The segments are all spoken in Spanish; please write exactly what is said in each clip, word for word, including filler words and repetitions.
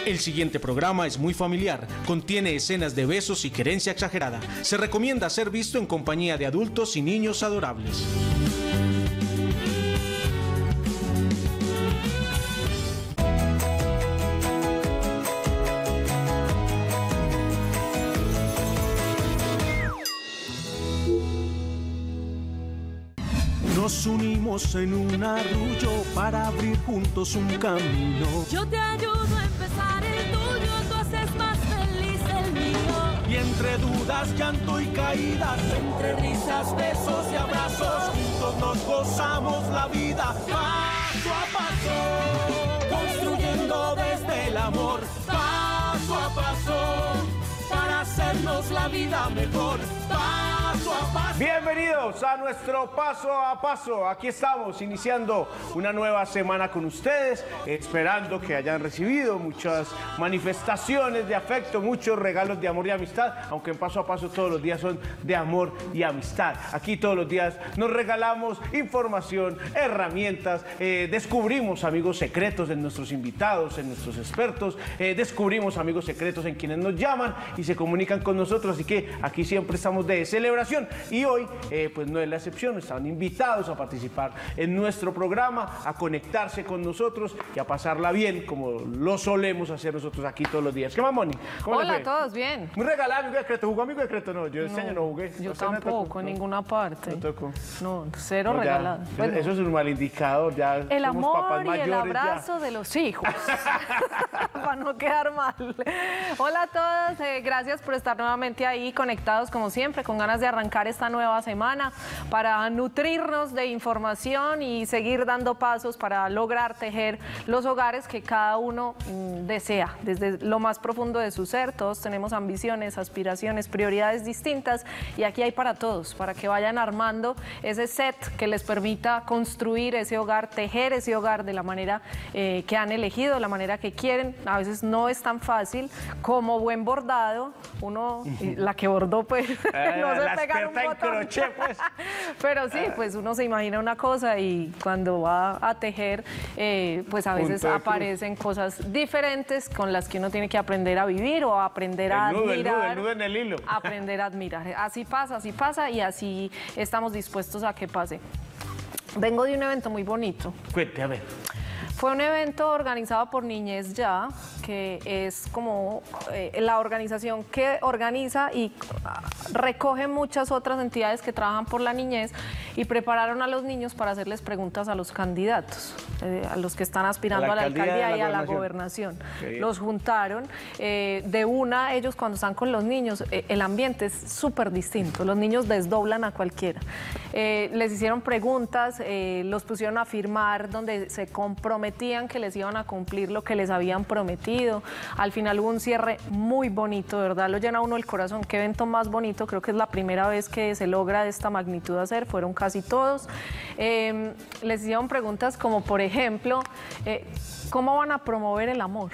El siguiente programa es muy familiar, contiene escenas de besos y querencia exagerada. Se recomienda ser visto en compañía de adultos y niños adorables. Nos unimos en un arrullo para abrir juntos un camino. Yo te ayudo a empezar el tuyo, tú haces más feliz el mío. Y entre dudas, llanto y caídas, entre risas, besos y abrazos, juntos nos gozamos la vida paso a paso, construyendo desde el amor paso a paso, para hacernos la vida mejor. Paso a paso. Bienvenidos a nuestro Paso a Paso. Aquí estamos iniciando una nueva semana con ustedes, esperando que hayan recibido muchas manifestaciones de afecto, muchos regalos de amor y amistad, aunque en Paso a Paso todos los días son de amor y amistad. Aquí todos los días nos regalamos información, herramientas, eh, descubrimos amigos secretos en nuestros invitados, en nuestros expertos, eh, descubrimos amigos secretos en quienes nos llaman y se comunican con nosotros, así que aquí siempre estamos de celebración y hoy eh, pues no es la excepción, están invitados a participar en nuestro programa, a conectarse con nosotros y a pasarla bien como lo solemos hacer nosotros aquí todos los días. ¿Qué más, Moni? Hola a todos, bien. Muy regalado, amigo secreto. ¿Jugó amigo secreto? No, yo este no, año no jugué. Yo tampoco, en no. ninguna parte. No tocó. No, cero no, regalado. Bueno, eso es un mal indicador, ya el somos amor papás y mayores, el abrazo ya. de los hijos, para no quedar mal. Hola a todos, eh, gracias por estar nuevamente ahí conectados como siempre, con ganas de arrancar esta nueva semana para nutrirnos de información y seguir dando pasos para lograr tejer los hogares que cada uno mm, desea, desde lo más profundo de su ser. Todos tenemos ambiciones, aspiraciones, prioridades distintas y aquí hay para todos, para que vayan armando ese set que les permita construir ese hogar, tejer ese hogar de la manera eh, que han elegido, de la manera que quieren. A veces no es tan fácil, como buen bordado, uno, la que bordó pues Eh, no se la pega en un experta en botón. crochet, pues. Pero sí, pues uno se imagina una cosa y cuando va a tejer, eh, pues a veces aparecen cosas diferentes con las que uno tiene que aprender a vivir o aprender a el nudo, admirar. El nudo, el nudo en el hilo. Aprender a admirar. Así pasa, así pasa y así estamos dispuestos a que pase. Vengo de un evento muy bonito. Cuente, a ver. Fue un evento organizado por Niñez Ya, que es como eh, la organización que organiza y recoge muchas otras entidades que trabajan por la niñez y prepararon a los niños para hacerles preguntas a los candidatos, eh, a los que están aspirando a la, a la alcaldía la y a la gobernación. Los juntaron, eh, de una, ellos cuando están con los niños, eh, el ambiente es súper distinto, los niños desdoblan a cualquiera. Eh, les hicieron preguntas, eh, los pusieron a firmar donde se comprometían que les iban a cumplir lo que les habían prometido. Al final hubo un cierre muy bonito, de verdad lo llena uno el corazón. Qué evento más bonito, creo que es la primera vez que se logra de esta magnitud hacer, fueron casi todos. Eh, les hicieron preguntas como por ejemplo, eh, ¿cómo van a promover el amor?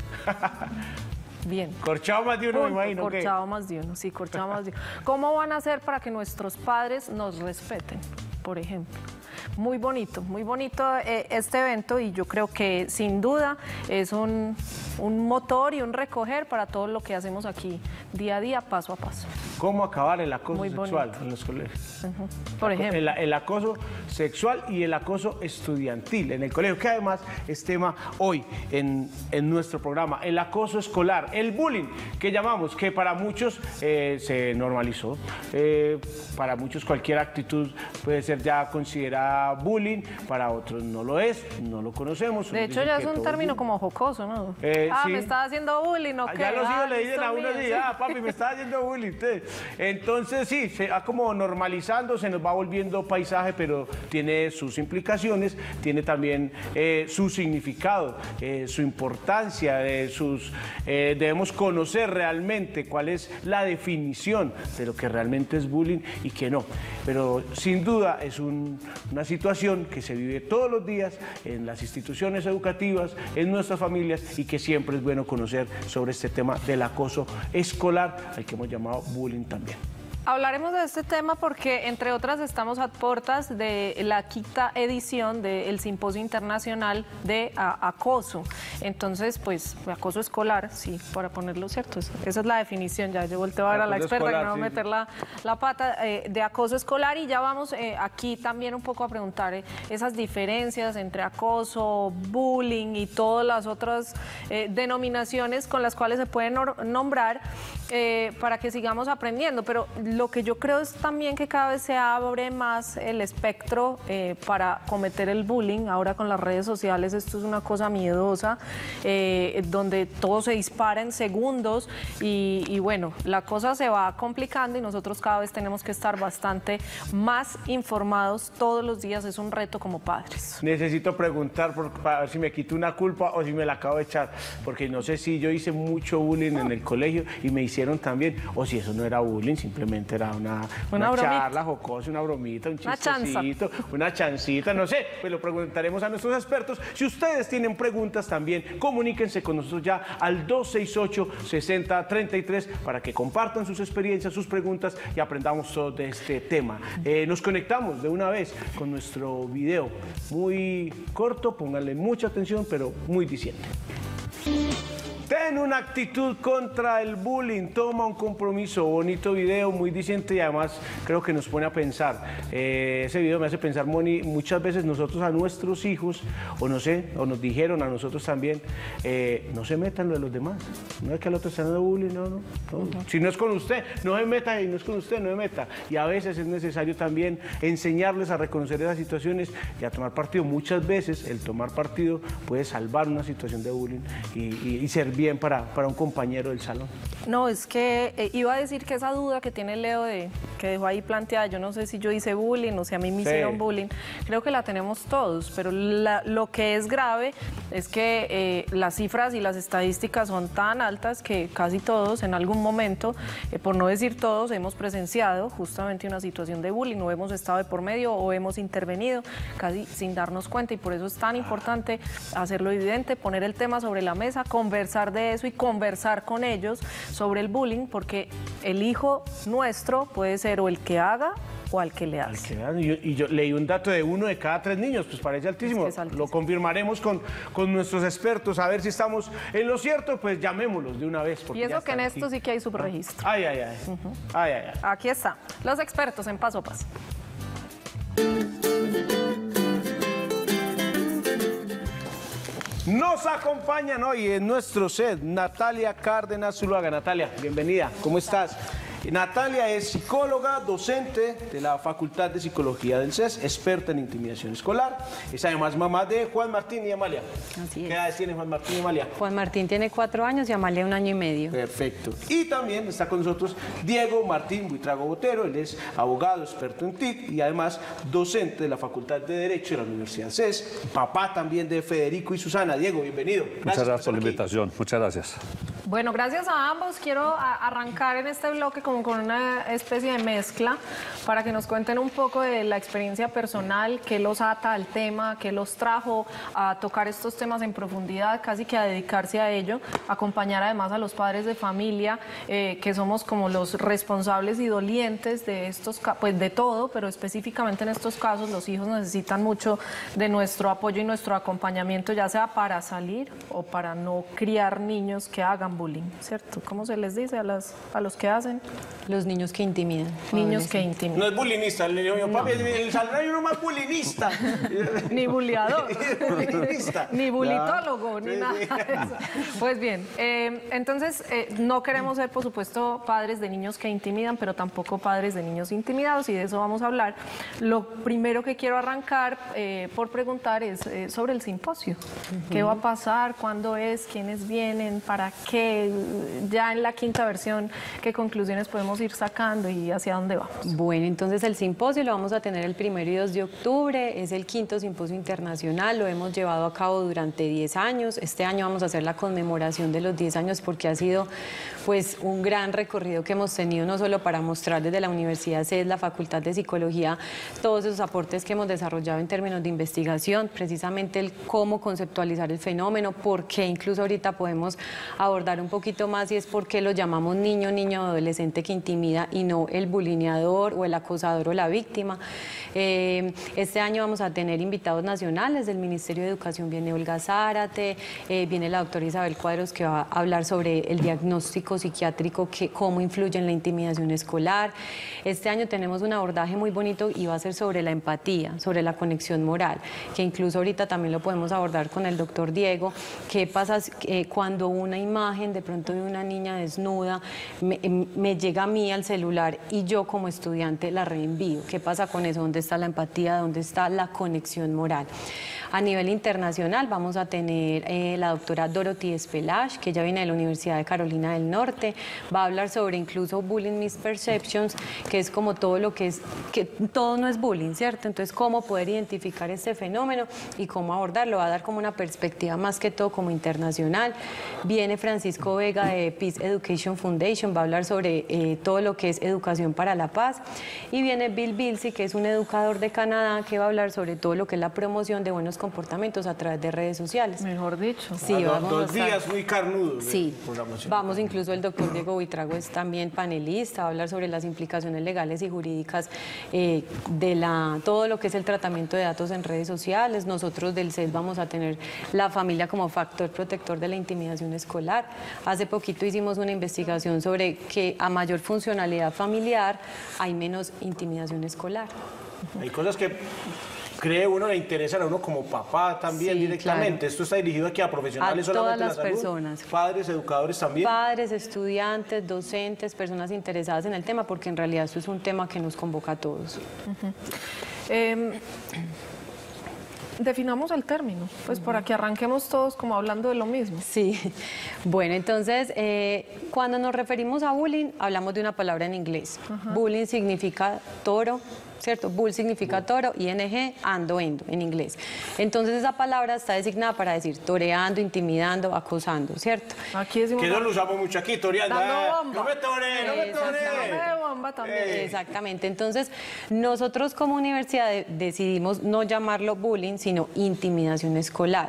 Bien. Corchado más de uno, Punto, me imagino. Corchado más de uno, sí, corchado más de uno. ¿Cómo van a hacer para que nuestros padres nos respeten, por ejemplo? Muy bonito, muy bonito eh, este evento y yo creo que sin duda es un, un motor y un recoger para todo lo que hacemos aquí día a día, paso a paso. ¿Cómo acabar el acoso Muy sexual bonito. en los colegios? Uh-huh. Por ejemplo. El, el acoso sexual y el acoso estudiantil en el colegio, que además es tema hoy en, en nuestro programa. El acoso escolar, el bullying, que llamamos, que para muchos eh, se normalizó. Eh, para muchos cualquier actitud puede ser ya considerada bullying, para otros no lo es, no lo conocemos. De hecho ya es un término como jocoso, ¿no? Eh, ah, sí. me estás haciendo bullying, ¿o qué? Ya los hijos ah, le dicen a uno mío, así, sí. ah, papi, me está haciendo bullying. Entonces sí, se va como normalizando, se nos va volviendo paisaje, pero tiene sus implicaciones, tiene también eh, su significado, eh, su importancia, eh, sus, eh, debemos conocer realmente cuál es la definición de lo que realmente es bullying y que no. Pero sin duda es un, una situación que se vive todos los días en las instituciones educativas, en nuestras familias y que siempre es bueno conocer sobre este tema del acoso escolar, al que hemos llamado bullying también. Hablaremos de este tema porque, entre otras, estamos a puertas de la quinta edición del Simposio Internacional de a, Acoso. Entonces, pues, acoso escolar, sí, para ponerlo cierto, esa es la definición, ya yo volteo a ver a la experta escolar, que no va a meter sí. la, la pata, eh, de acoso escolar, y ya vamos eh, aquí también un poco a preguntar eh, esas diferencias entre acoso, bullying y todas las otras eh, denominaciones con las cuales se pueden nombrar eh, para que sigamos aprendiendo, pero lo que yo creo es también que cada vez se abre más el espectro eh, para cometer el bullying. Ahora con las redes sociales esto es una cosa miedosa, eh, donde todo se dispara en segundos y, y bueno, la cosa se va complicando y nosotros cada vez tenemos que estar bastante más informados todos los días. Es un reto como padres. Necesito preguntar por, para ver si me quito una culpa o si me la acabo de echar, porque no sé si yo hice mucho bullying en el colegio y me hicieron también, o si eso no era bullying, simplemente era una, una, una charla jocosa, una bromita, un chistecito, una, una chancita, no sé, pues lo preguntaremos a nuestros expertos. Si ustedes tienen preguntas también, comuníquense con nosotros ya al dos seis ocho, seis cero tres tres para que compartan sus experiencias, sus preguntas y aprendamos todo de este tema. Eh, nos conectamos de una vez con nuestro video, muy corto, pónganle mucha atención, pero muy diciente. Ten una actitud contra el bullying, toma un compromiso. Bonito video, muy diciente y además creo que nos pone a pensar. Eh, ese video me hace pensar, Moni, muchas veces nosotros a nuestros hijos, o no sé, o nos dijeron a nosotros también, eh, no se metan lo de los demás. No es que al otro está dando bullying, no, no. no. Uh-huh. Si no es con usted, no se meta, y no es con usted, no se meta. Y a veces es necesario también enseñarles a reconocer esas situaciones y a tomar partido. Muchas veces el tomar partido puede salvar una situación de bullying y, y, y ser bien para, para un compañero del salón. No, es que eh, iba a decir que esa duda que tiene Leo de que dejó ahí planteada, yo no sé si yo hice bullying o si a mí me sí. hicieron bullying, creo que la tenemos todos, pero la, lo que es grave es que eh, las cifras y las estadísticas son tan altas que casi todos en algún momento, eh, por no decir todos, hemos presenciado justamente una situación de bullying, o hemos estado de por medio o hemos intervenido casi sin darnos cuenta, y por eso es tan importante hacerlo evidente, poner el tema sobre la mesa, conversar de eso y conversar con ellos sobre el bullying, porque el hijo nuestro puede ser o el que haga o al que le hace. Y yo, y yo leí un dato de uno de cada tres niños, pues parece altísimo. Es que es altísimo. Lo confirmaremos con, con nuestros expertos, a ver si estamos en lo cierto, pues llamémoslos de una vez. Y eso que en aquí. Esto sí que hay subregistro. Ay, ay, ay. Uh-huh. ay, ay, ay. Aquí está, los expertos en Paso a Paso. Nos acompañan hoy en nuestro set Natalia Cárdenas Zuluaga. Natalia, bienvenida. ¿Cómo estás? Natalia es psicóloga, docente de la Facultad de Psicología del C E S, experta en intimidación escolar. Es además mamá de Juan Martín y Amalia. Así es. ¿Qué edades tiene Juan Martín y Amalia? Juan Martín tiene cuatro años y Amalia un año y medio. Perfecto. Y también está con nosotros Diego Martín Buitrago Botero. Él es abogado, experto en T I C y además docente de la Facultad de Derecho de la Universidad C E S. Papá también de Federico y Susana. Diego, bienvenido. Gracias Muchas gracias por, por la invitación. Muchas gracias. Bueno, gracias a ambos. Quiero arrancar en este bloque como con una especie de mezcla para que nos cuenten un poco de la experiencia personal, qué los ata al tema, qué los trajo a tocar estos temas en profundidad, casi que a dedicarse a ello, acompañar además a los padres de familia, eh, que somos como los responsables y dolientes de estos, pues de todo, pero específicamente en estos casos los hijos necesitan mucho de nuestro apoyo y nuestro acompañamiento, ya sea para salir o para no criar niños que hagan bullying, ¿cierto? ¿Cómo se les dice a, las, a los que hacen? Los niños que intimidan. Niños que intimidan. No es bullyingista, el niño, papi, el saldrá uno más bullyingista. Ni buleador. bullyingista. Ni bulitólogo, no. ni sí, nada sí. de eso. Pues bien, eh, entonces eh, no queremos ser, por supuesto, padres de niños que intimidan, pero tampoco padres de niños intimidados, y de eso vamos a hablar. Lo primero que quiero arrancar eh, por preguntar es eh, sobre el simposio. Uh-huh. ¿Qué va a pasar? ¿Cuándo es? ¿Quiénes vienen? ¿Para qué? Ya en la quinta versión, ¿qué conclusiones podemos ir sacando y hacia dónde vamos? Bueno, entonces el simposio lo vamos a tener el primero y dos de octubre, es el quinto simposio internacional, lo hemos llevado a cabo durante diez años, este año vamos a hacer la conmemoración de los diez años porque ha sido pues un gran recorrido que hemos tenido, no solo para mostrar desde la Universidad C E S, la Facultad de Psicología, todos esos aportes que hemos desarrollado en términos de investigación, precisamente el cómo conceptualizar el fenómeno, por qué incluso ahorita podemos abordar explicar un poquito más y es por qué lo llamamos niño, niño o adolescente que intimida y no el bulineador o el acosador o la víctima. Eh, este año vamos a tener invitados nacionales del Ministerio de Educación. Viene Olga Zárate, eh, viene la doctora Isabel Cuadros, que va a hablar sobre el diagnóstico psiquiátrico, que, cómo influye en la intimidación escolar. Este año tenemos un abordaje muy bonito y va a ser sobre la empatía, sobre la conexión moral, que incluso ahorita también lo podemos abordar con el doctor Diego. ¿Qué pasa eh, cuando una imagen de pronto de una niña desnuda me, me llega a mí al celular y yo como estudiante la reenvío? ¿Qué pasa con eso? ¿Dónde está la empatía? ¿Dónde está la conexión moral? A nivel internacional vamos a tener eh, la doctora Dorothy Espelage, que ya viene de la Universidad de Carolina del Norte. Va a hablar sobre incluso bullying misperceptions, que es como todo lo que es, que todo no es bullying, ¿cierto? Entonces, cómo poder identificar este fenómeno y cómo abordarlo. Va a dar como una perspectiva más que todo como internacional. Viene Francisco Vega de Peace Education Foundation, va a hablar sobre eh, todo lo que es educación para la paz. Y viene Bill Bilsey, que es un educador de Canadá, que va a hablar sobre todo lo que es la promoción de buenos comportamientos a través de redes sociales. Mejor dicho. Sí, Ah, vamos dos a estar... días muy carnudos. Sí, de programación. vamos, incluso el doctor Diego Buitrago es también panelista, va a hablar sobre las implicaciones legales y jurídicas eh, de la, todo lo que es el tratamiento de datos en redes sociales. Nosotros del C E S vamos a tener la familia como factor protector de la intimidación escolar. Hace poquito hicimos una investigación sobre que a mayor funcionalidad familiar hay menos intimidación escolar. Hay cosas que cree uno le interesan a uno como papá también Sí, directamente. claro. Esto está dirigido aquí a profesionales A todas solamente de las la salud, personas. padres, educadores también. Padres, estudiantes, docentes, personas interesadas en el tema, porque en realidad esto es un tema que nos convoca a todos. Eh, definamos el término, pues para que arranquemos todos como hablando de lo mismo. Sí, bueno, entonces, eh, cuando nos referimos a bullying, hablamos de una palabra en inglés. Bullying significa toro, ¿cierto? Bull significa toro, ing, ando, endo, en inglés. Entonces, esa palabra está designada para decir toreando, intimidando, acosando, ¿cierto? Aquí decimos Que no lo usamos mucho aquí, toreando. Dando eh, bomba. No me tore, no me tore. Dame bomba también. Eh. Exactamente. Entonces, nosotros como universidad de- decidimos no llamarlo bullying, sino intimidación escolar.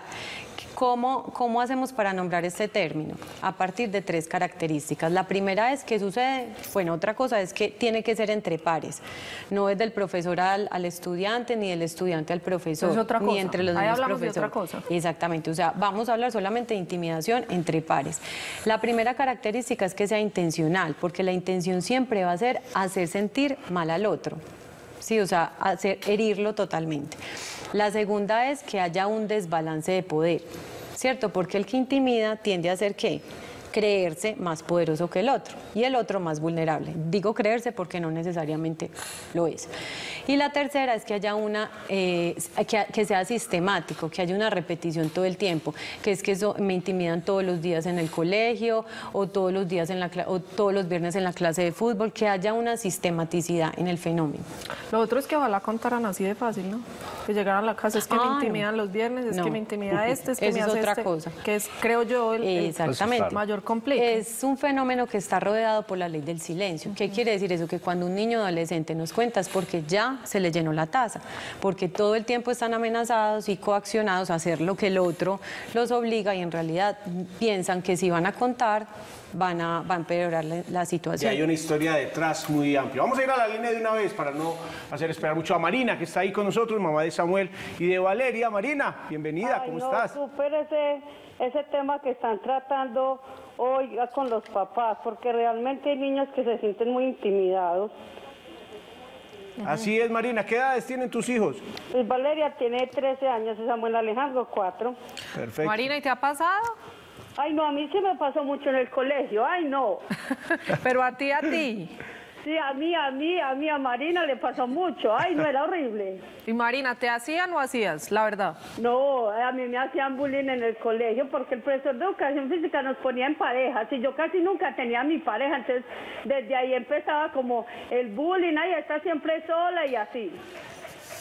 ¿Cómo, ¿Cómo hacemos para nombrar este término? A partir de tres características. La primera es que sucede, bueno, otra cosa es que tiene que ser entre pares. No es del profesor al, al estudiante, ni del estudiante al profesor, Es otra ni cosa. entre los Ahí mismos hablamos de profesores. otra cosa. Exactamente, o sea, vamos a hablar solamente de intimidación entre pares. La primera característica es que sea intencional, porque la intención siempre va a ser hacer sentir mal al otro. Sí, o sea, hacer, herirlo totalmente. La segunda es que haya un desbalance de poder, ¿cierto? Porque el que intimida tiende a ser ¿qué? Creerse más poderoso que el otro y el otro más vulnerable. Digo creerse porque no necesariamente lo es. Y la tercera es que haya una, eh, que, que sea sistemático, que haya una repetición todo el tiempo, que es que eso me intimidan todos los días en el colegio o todos los días en la cla- o todos los viernes en la clase de fútbol, que haya una sistematicidad en el fenómeno. Lo otro es que ojalá contaran así de fácil, ¿no? Que llegaran a la casa, es que Ah, me no. intimidan los viernes, es No. que me intimida este, es que Eso me es hace otra este, cosa. que es, creo yo, el, el Exactamente. mayor complique. Es un fenómeno que está rodeado por la ley del silencio. ¿Qué quiere decir eso? Que cuando un niño adolescente nos cuenta es porque ya se le llenó la taza, porque todo el tiempo están amenazados y coaccionados a hacer lo que el otro los obliga y en realidad piensan que si van a contar van a, van a empeorar la, la Y situación. hay una historia detrás muy amplia. Vamos a ir a la línea de una vez para no hacer esperar mucho a Marina, que está ahí con nosotros, mamá de Samuel y de Valeria. Marina, bienvenida, Ay, ¿cómo no, estás? súper ese, ese tema que están tratando hoy con los papás, porque realmente hay niños que se sienten muy intimidados. Así es, Marina. ¿Qué edades tienen tus hijos? Pues Valeria tiene trece años y Samuel Alejandro cuatro. Perfecto. Marina, ¿y te ha pasado? Ay, no, a mí se me pasó mucho en el colegio, ay, no. Pero a ti, a ti. Sí, a mí, a mí, a mí, a Marina le pasó mucho, ay, no, era horrible. Y Marina, ¿te hacían o hacías? La verdad. No, a mí me hacían bullying en el colegio porque el profesor de educación física nos ponía en parejas y yo casi nunca tenía mi pareja, entonces desde ahí empezaba como el bullying, ay, está siempre sola y así.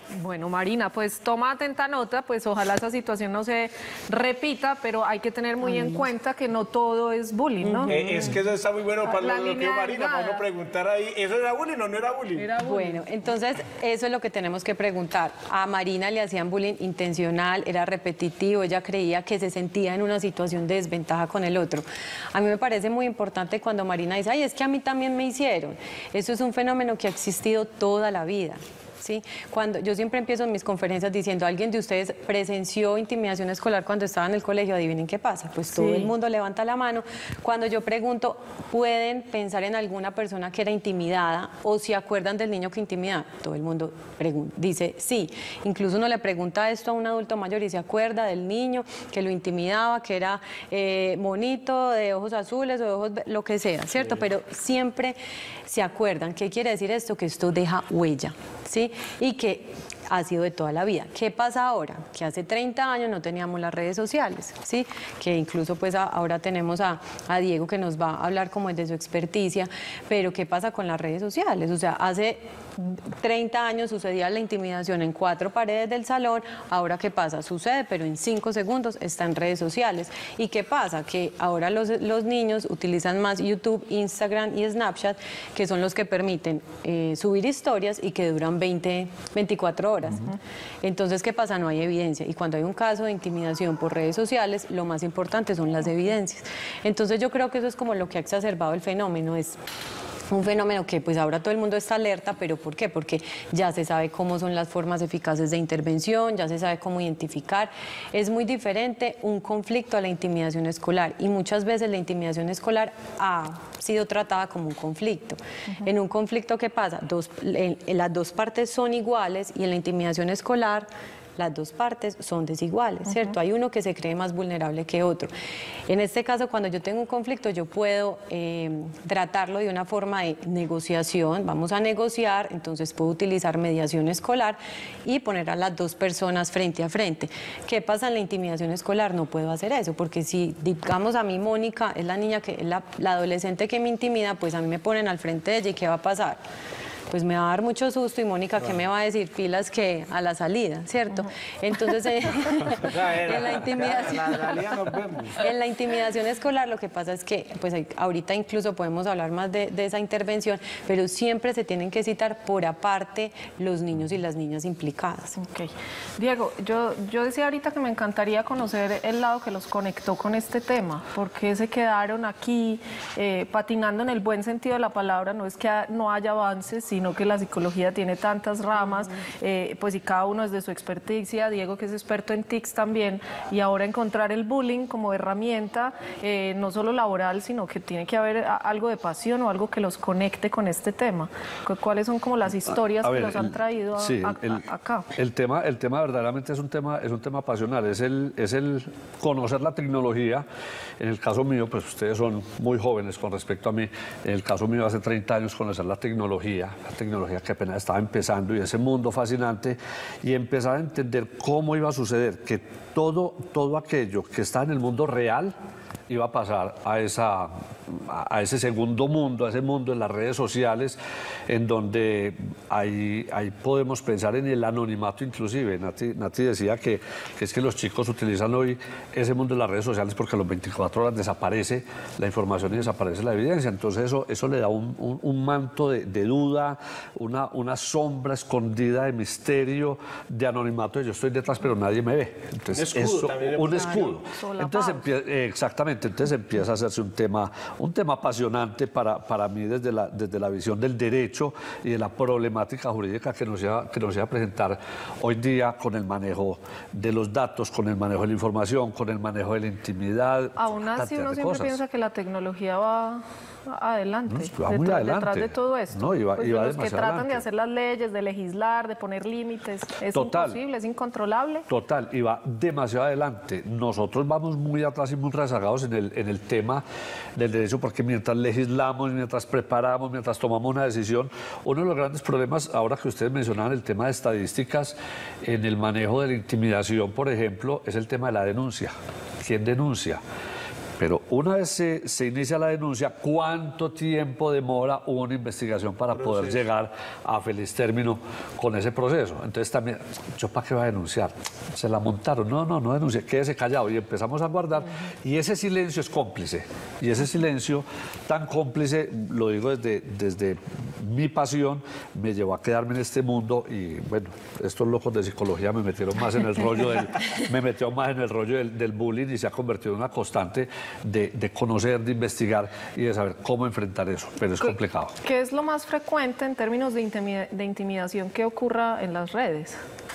Bueno, Marina, pues toma atenta nota, pues ojalá esa situación no se repita, pero hay que tener muy en cuenta que no todo es bullying, ¿no? Eh, es que eso está muy bueno para La lo que línea Marina, para delgada. uno preguntar ahí, ¿eso era bullying o no era bullying? Era bullying. Bueno, entonces eso es lo que tenemos que preguntar. A Marina le hacían bullying intencional, era repetitivo, ella creía que se sentía en una situación de desventaja con el otro. A mí me parece muy importante cuando Marina dice, ay, es que a mí también me hicieron. Eso es un fenómeno que ha existido toda la vida. ¿Sí? Cuando, yo siempre empiezo en mis conferencias diciendo, ¿alguien de ustedes presenció intimidación escolar cuando estaba en el colegio? Adivinen qué pasa, pues todo Sí. el mundo levanta la mano. Cuando yo pregunto, ¿pueden pensar en alguna persona que era intimidada o si acuerdan del niño que intimidaba? Todo el mundo pregun- dice sí. Incluso uno le pregunta esto a un adulto mayor y se acuerda del niño que lo intimidaba, que era eh, monito, de ojos azules o de ojos, ve- lo que sea, ¿cierto? Pero siempre se acuerdan. ¿Qué quiere decir esto? Que esto deja huella, ¿sí? Y que ha sido de toda la vida. ¿Qué pasa ahora? Que hace treinta años no teníamos las redes sociales, ¿sí? Que incluso pues a- ahora tenemos a, a Diego que nos va a hablar como de su experticia, pero ¿qué pasa con las redes sociales? O sea, hace treinta años sucedía la intimidación en cuatro paredes del salón, ahora ¿qué pasa? Sucede, pero en cinco segundos está en redes sociales. ¿Y qué pasa? Que ahora los, los niños utilizan más YouTube, Instagram y Snapchat, que son los que permiten eh, subir historias y que duran veinte, veinticuatro horas. Entonces, ¿qué pasa? No hay evidencia. Y cuando hay un caso de intimidación por redes sociales, lo más importante son las evidencias. Entonces, yo creo que eso es como lo que ha exacerbado el fenómeno, es un fenómeno que pues ahora todo el mundo está alerta, pero ¿por qué? Porque ya se sabe cómo son las formas eficaces de intervención, ya se sabe cómo identificar. Es muy diferente un conflicto a la intimidación escolar y muchas veces la intimidación escolar ha sido tratada como un conflicto. Uh-huh. En un conflicto, ¿qué pasa? Dos, en, en las dos partes son iguales y en la intimidación escolar las dos partes son desiguales, uh-huh. ¿cierto? Hay uno que se cree más vulnerable que otro. En este caso, cuando yo tengo un conflicto, yo puedo eh, tratarlo de una forma de negociación, vamos a negociar, entonces puedo utilizar mediación escolar y poner a las dos personas frente a frente. ¿Qué pasa en la intimidación escolar? No puedo hacer eso, porque si, digamos, a mí Mónica es la niña, que es la, la adolescente que me intimida, pues a mí me ponen al frente de ella y ¿qué va a pasar? Pues me va a dar mucho susto y Mónica, ¿qué me va a decir? Pilas que a la salida, ¿cierto? Entonces, eh, en, la intimidación, en la intimidación escolar lo que pasa es que, pues ahorita incluso podemos hablar más de, de esa intervención, pero siempre se tienen que citar por aparte los niños y las niñas implicadas. Ok. Diego, yo, yo decía ahorita que me encantaría conocer el lado que los conectó con este tema, porque se quedaron aquí eh, patinando en el buen sentido de la palabra, no es que no haya avances, sino sino que la psicología tiene tantas ramas, eh, pues y cada uno desde su experticia, Diego que es experto en tics también, y ahora encontrar el bullying como herramienta, eh, no solo laboral, sino que tiene que haber a, algo de pasión o algo que los conecte con este tema. ¿Cuáles son como las historias A ver, que los han el- traído a, sí, a- el, a- acá? El tema, el tema verdaderamente es un tema, es un tema pasional, es el, es el conocer la tecnología. En el caso mío, pues ustedes son muy jóvenes con respecto a mí. En el caso mío, hace treinta años, conocer la tecnología, la tecnología que apenas estaba empezando y ese mundo fascinante, y empezar a entender cómo iba a suceder, que todo, todo aquello que está en el mundo real iba a pasar a, esa, a ese segundo mundo, a ese mundo de las redes sociales, en donde ahí, ahí podemos pensar en el anonimato inclusive. Nati, Nati decía que, que es que los chicos utilizan hoy ese mundo de las redes sociales porque a las veinticuatro horas desaparece la información y desaparece la evidencia. Entonces eso, eso le da un, un, un manto de, de duda, una, una sombra escondida de misterio, de anonimato. Yo estoy detrás pero nadie me ve. Entonces, Un escudo eso, también le un ponen. escudo. Solapado. Entonces, empie- eh, exactamente, entonces empieza a hacerse un tema, un tema apasionante para, para mí desde la, desde la visión del derecho y de la problemática jurídica que nos, iba, que nos iba a presentar hoy día con el manejo de los datos, con el manejo de la información, con el manejo de la intimidad. Aún así cantidad uno de siempre cosas. piensa que la tecnología va adelante, No, va muy detrás, adelante. detrás de todo esto. No, y va- Pues y de va los que demasiado tratan adelante. de hacer las leyes, de legislar, de poner límites, es Total. imposible, es incontrolable. Total, y va demasiado adelante. Nosotros vamos muy atrás y muy rezagados en el, en el tema del derecho, porque mientras legislamos, mientras preparamos, mientras tomamos una decisión, uno de los grandes problemas, ahora que ustedes mencionaban el tema de estadísticas, en el manejo de la intimidación, por ejemplo, es el tema de la denuncia. ¿Quién denuncia? Pero una vez se, se inicia la denuncia, ¿cuánto tiempo demora una investigación para poder llegar a feliz término con ese proceso? Entonces también, ¿yo para qué voy a denunciar? Se la montaron, no, no, no denuncié, quédese callado. Y empezamos a guardar, y ese silencio es cómplice. Y ese silencio tan cómplice, lo digo desde, desde mi pasión, me llevó a quedarme en este mundo. Y bueno, estos locos de psicología me metieron más en el rollo del, me metió más en el rollo del, del bullying, y se ha convertido en una constante de, de conocer, de investigar y de saber cómo enfrentar eso, pero es complicado. ¿Qué es lo más frecuente en términos de, intimida de intimidación que ocurra en las redes?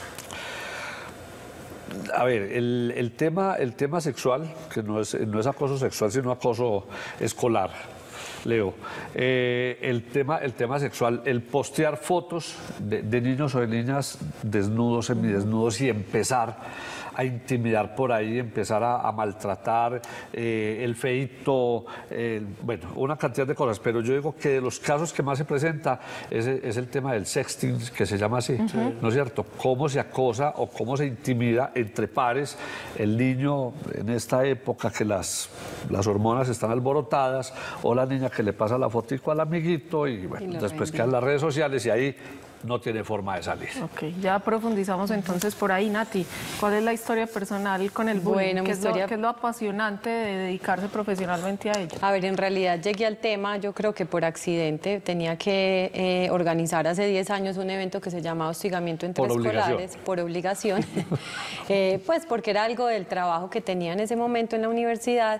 A ver, el, el, tema, el tema sexual, que no es, no es acoso sexual, sino acoso escolar, Leo, eh, el, tema, el tema sexual, el postear fotos de, de niños o de niñas desnudos, semidesnudos, y empezar a intimidar por ahí, empezar a, a maltratar, eh, el feíto, eh, bueno, una cantidad de cosas. Pero yo digo que de los casos que más se presenta es, es el tema del sexting, que se llama así, uh-huh. ¿no es cierto? Cómo se acosa o cómo se intimida entre pares el niño en esta época que las, las hormonas están alborotadas, o la niña que le pasa la fotico al amiguito, y bueno, y después quedan las redes sociales y ahí no tiene forma de salir. Ok, ya profundizamos entonces por ahí. Nati, ¿cuál es la historia personal con el bullying? Bueno, ¿Qué, es historia... lo, ¿Qué es lo apasionante de dedicarse profesionalmente a ello? A ver, en realidad llegué al tema, yo creo que por accidente. Tenía que eh, organizar hace diez años un evento que se llamaba Hostigamiento entre por escolares, obligación. por obligación, eh, pues porque era algo del trabajo que tenía en ese momento en la universidad,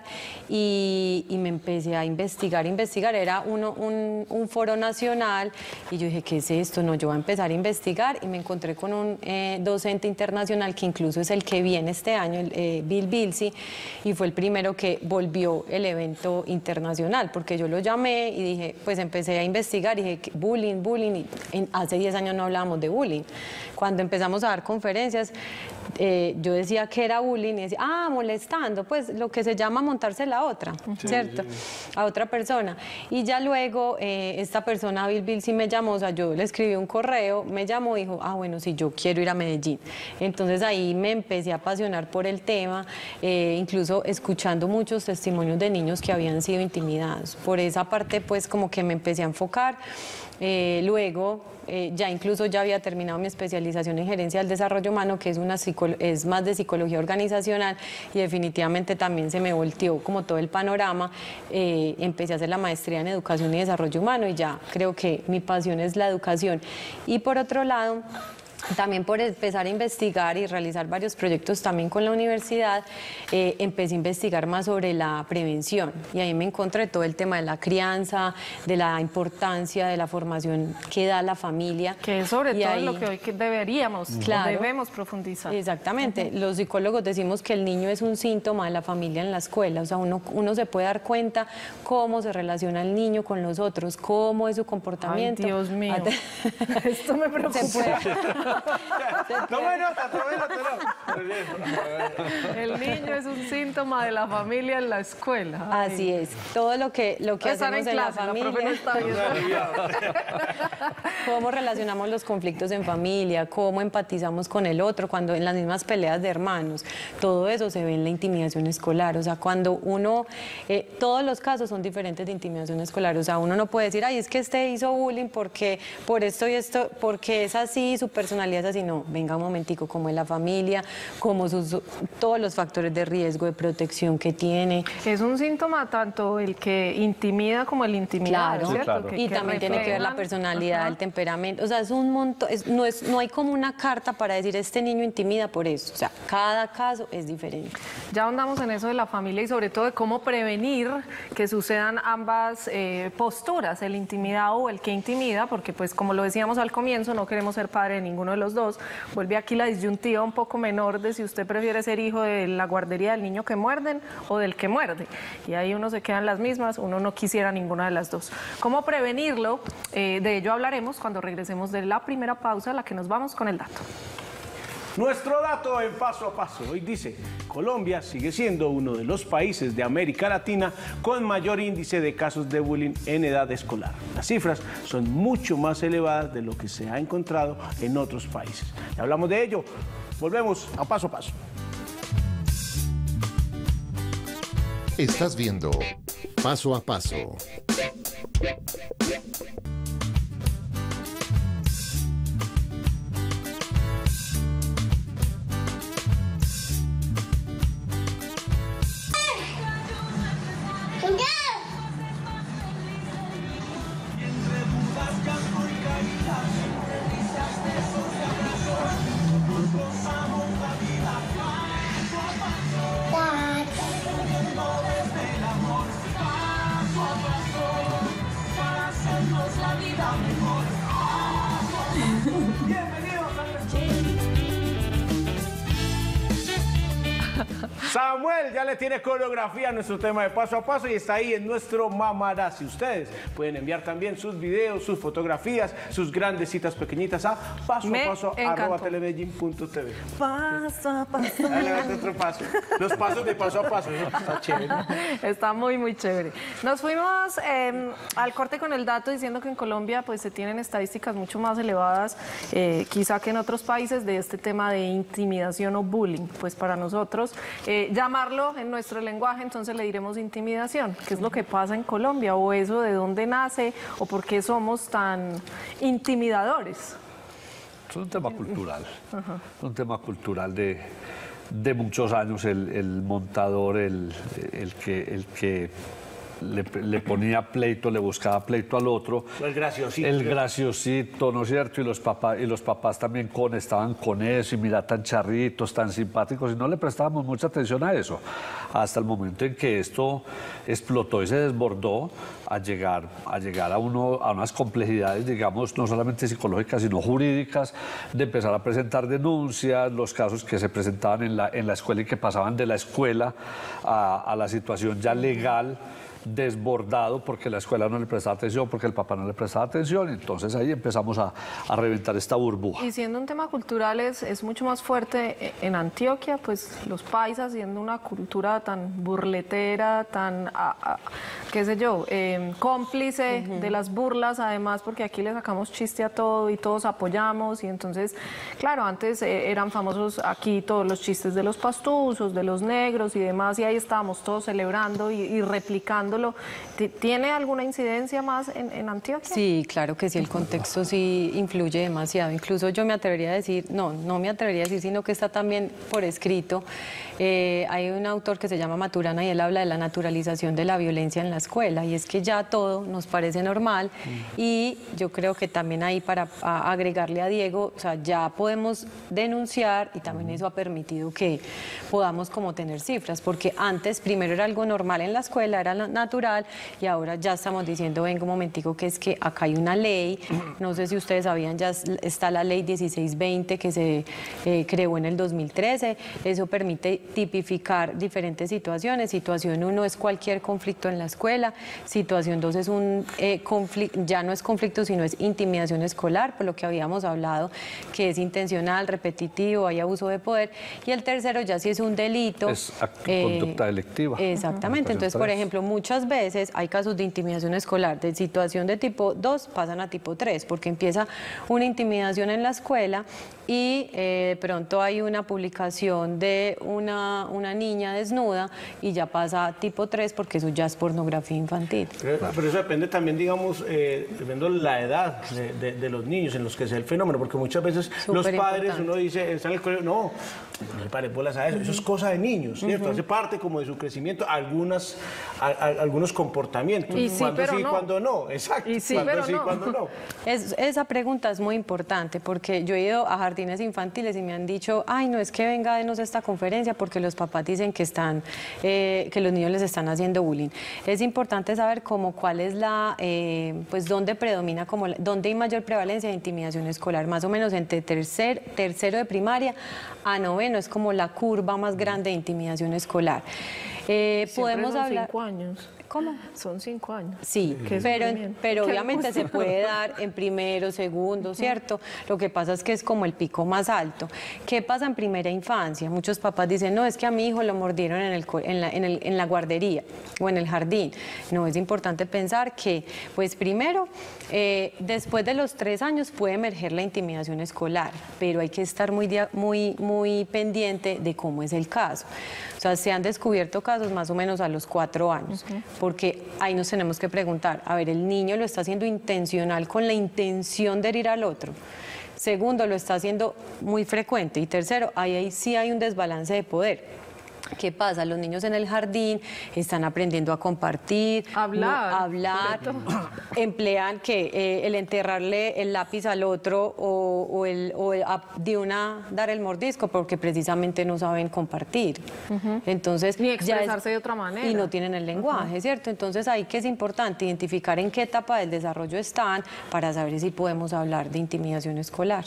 y, y me empecé a investigar, investigar. Era uno, un, un foro nacional, y yo dije, ¿qué es esto? No, yo voy a empezar a investigar, y me encontré con un eh, docente internacional que incluso es el que viene este año, el, eh, Bill Bilsey, y fue el primero que volvió el evento internacional, porque yo lo llamé y dije, pues empecé a investigar y dije, bullying, bullying, y en, hace diez años no hablábamos de bullying. Cuando empezamos a dar conferencias, eh, yo decía que era bullying y decía, ah, molestando, pues lo que se llama montarse la otra, sí, ¿cierto? Sí. A otra persona. Y ya luego eh, esta persona, Bill Bilsey, me llamó, o sea, yo le escribí un correo, me llamó y dijo, ah, bueno, sí, yo quiero ir a Medellín. Entonces ahí me empecé a apasionar por el tema, eh, incluso escuchando muchos testimonios de niños que habían sido intimidados. Por esa parte, pues, como que me empecé a enfocar. Eh, luego, eh, ya incluso ya había terminado mi especialización en gerencia del desarrollo humano, que es, una es más de psicología organizacional, y definitivamente también se me volteó como todo el panorama. Eh, empecé a hacer la maestría en educación y desarrollo humano, y ya creo que mi pasión es la educación. Y por otro lado, también por empezar a investigar y realizar varios proyectos también con la universidad, eh, empecé a investigar más sobre la prevención, y ahí me encontré todo el tema de la crianza, de la importancia de la formación que da la familia. Que es sobre y todo ahí, lo que hoy deberíamos, claro, debemos profundizar. Exactamente. Uh-huh. Los psicólogos decimos que el niño es un síntoma de la familia en la escuela, o sea, uno, uno se puede dar cuenta cómo se relaciona el niño con los otros, cómo es su comportamiento. Ay, Dios mío, esto me preocupa. Se puede... Tome nota, tome nota. El niño es un síntoma de la familia en la escuela. Ay. Así es. Todo lo que, lo que hacemos en, en clase, la familia. La no está bien. Cómo relacionamos los conflictos en familia, cómo empatizamos con el otro, cuando en las mismas peleas de hermanos. Todo eso se ve en la intimidación escolar. O sea, cuando uno... Eh, todos los casos son diferentes de intimidación escolar. O sea, uno no puede decir, ay, es que este hizo bullying porque por esto y esto, porque es así, su personalidad es así. No, venga un momentico, como es la familia, como sus, todos los factores de riesgo, de protección que tiene. Es un síntoma tanto el que intimida como el intimidado, claro, ¿cierto? Claro. Que, y que también reflejan. tiene que ver la personalidad, ajá, el temperamento. O sea, es un montón, es, no, es, no hay como una carta para decir este niño intimida por eso. O sea, cada caso es diferente. Ya ahondamos en eso de la familia y sobre todo de cómo prevenir que sucedan ambas eh, posturas, el intimidado o el que intimida, porque pues como lo decíamos al comienzo, no queremos ser padre de ninguno de los dos. Vuelve aquí la disyuntiva un poco menor de si usted prefiere ser hijo de la guardería del niño que muerden o del que muerde. Y ahí uno se queda en las mismas, uno no quisiera ninguna de las dos. ¿Cómo prevenirlo? Eh, de ello hablaremos cuando regresemos de la primera pausa, a la que nos vamos con el dato. Nuestro dato en paso a paso hoy dice, Colombia sigue siendo uno de los países de América Latina con mayor índice de casos de bullying en edad escolar. Las cifras son mucho más elevadas de lo que se ha encontrado en otros países. Ya hablamos de ello, volvemos a paso a paso. Estás viendo Paso a Paso. Samuel ya le tiene coreografía a nuestro tema de paso a paso y está ahí en nuestro Mamarazzi. Ustedes pueden enviar también sus videos, sus fotografías, sus grandes citas pequeñitas a paso Me a paso encantó. arroba telemedellín punto t v. Paso a paso. Dale, dale otro paso. Los pasos de paso a paso, eso está chévere. Está muy, muy chévere. Nos fuimos eh, al corte con el dato diciendo que en Colombia pues se tienen estadísticas mucho más elevadas, eh, quizá que en otros países, de este tema de intimidación o bullying. Pues para nosotros, eh, llamarlo en nuestro lenguaje, entonces le diremos intimidación. ¿Qué es lo que pasa en Colombia? ¿O eso de dónde nace? ¿O por qué somos tan intimidadores? Es un tema cultural, es un tema cultural de, de muchos años. El, el montador, el, el que, el que le, le ponía pleito, le buscaba pleito al otro. El graciosito. El graciosito, ¿no es cierto? Y los papás, y los papás también con, estaban con eso, y mira, tan charritos, tan simpáticos, y no le prestábamos mucha atención a eso. Hasta el momento en que esto explotó y se desbordó a llegar, a, llegar a, uno, a unas complejidades, digamos, no solamente psicológicas, sino jurídicas, de empezar a presentar denuncias, los casos que se presentaban en la, en la escuela y que pasaban de la escuela a, a la situación ya legal, desbordado porque la escuela no le prestaba atención, porque el papá no le prestaba atención, entonces ahí empezamos a, a reventar esta burbuja. Y siendo un tema cultural es, es mucho más fuerte en Antioquia, pues los paisas, siendo una cultura tan burletera, tan, a, a, qué sé yo, eh, cómplice uh-huh. de las burlas, además, porque aquí le sacamos chiste a todo y todos apoyamos, y entonces, claro, antes eh, eran famosos aquí todos los chistes de los pastuzos, de los negros y demás, y ahí estábamos todos celebrando y, y replicando. ¿Tiene alguna incidencia más en, en Antioquia? Sí, claro que sí, el contexto sí influye demasiado. Incluso yo me atrevería a decir, no, no me atrevería a decir, sino que está también por escrito. Eh, hay un autor que se llama Maturana y él habla de la naturalización de la violencia en la escuela, y es que ya todo nos parece normal mm. y yo creo que también ahí para a agregarle a Diego, o sea, ya podemos denunciar y también eso ha permitido que podamos como tener cifras, porque antes primero era algo normal en la escuela, era natural, y ahora ya estamos diciendo, venga un momentico, que es que acá hay una ley, no sé si ustedes sabían, ya está la ley dieciséis veinte que se eh, creó en el dos mil trece, eso permite tipificar diferentes situaciones. Situación uno es cualquier conflicto en la escuela, situación dos es un eh, conflicto, ya no es conflicto, sino es intimidación escolar, por lo que habíamos hablado, que es intencional, repetitivo, hay abuso de poder, y el tercero ya sí es un delito. Es eh, conducta delictiva. Exactamente, entonces, por ejemplo, muchas veces hay casos de intimidación escolar, de situación de tipo dos pasan a tipo tres, porque empieza una intimidación en la escuela y eh, de pronto hay una publicación de una, una niña desnuda y ya pasa a tipo tres porque eso ya es pornografía infantil. Pero, claro. pero eso depende también, digamos, eh, dependiendo de la edad de, de, de los niños en los que sea el fenómeno, porque muchas veces Súper los padres, importante. Uno dice, está en el colegio, no, no le pares bolas a eso, uh-huh. eso es cosa de niños, ¿cierto? Uh-huh. Hace parte como de su crecimiento, algunas, a, a, algunos comportamientos, y sí, cuando pero sí, no. cuando no, exacto, y sí, cuando pero sí, no. cuando no. Es, esa pregunta es muy importante porque yo he ido a jardines infantiles y me han dicho, ay, no es que venga, denos esta conferencia porque los papás dicen que están, eh, que los niños les están haciendo bullying. Es importante saber cómo, cuál es la, eh, pues dónde predomina, como, dónde hay mayor prevalencia de intimidación escolar, más o menos entre tercer, tercero de primaria a noveno, es como la curva más grande de intimidación escolar. Eh, podemos son hablar. Cinco años. ¿Cómo? Son cinco años. Sí, Qué pero, sufrimiento. pero Qué obviamente se angustia. puede dar en primero, segundo, ¿cierto? Lo que pasa es que es como el pico más alto. ¿Qué pasa en primera infancia? Muchos papás dicen, no, es que a mi hijo lo mordieron en, el, co- en, la, en, el- en la guardería o en el jardín. No, es importante pensar que, pues primero, eh, después de los tres años puede emerger la intimidación escolar, pero hay que estar muy, dia- muy, muy pendiente de cómo es el caso. O sea, se han descubierto casos más o menos a los cuatro años, porque ahí nos tenemos que preguntar, a ver, ¿el niño lo está haciendo intencional con la intención de herir al otro? Segundo, lo está haciendo muy frecuente. Y tercero, ahí, ahí sí hay un desbalance de poder. ¿Qué pasa? Los niños en el jardín están aprendiendo a compartir, Hablar, no- hablar, emplean que eh, el enterrarle el lápiz al otro o, o el, o el- a- de una dar el mordisco porque precisamente no saben compartir. Entonces Ni ya es- expresarse de otra manera. y no tienen el lenguaje, ¿cierto? Entonces ahí que es importante identificar en qué etapa del desarrollo están para saber si podemos hablar de intimidación escolar.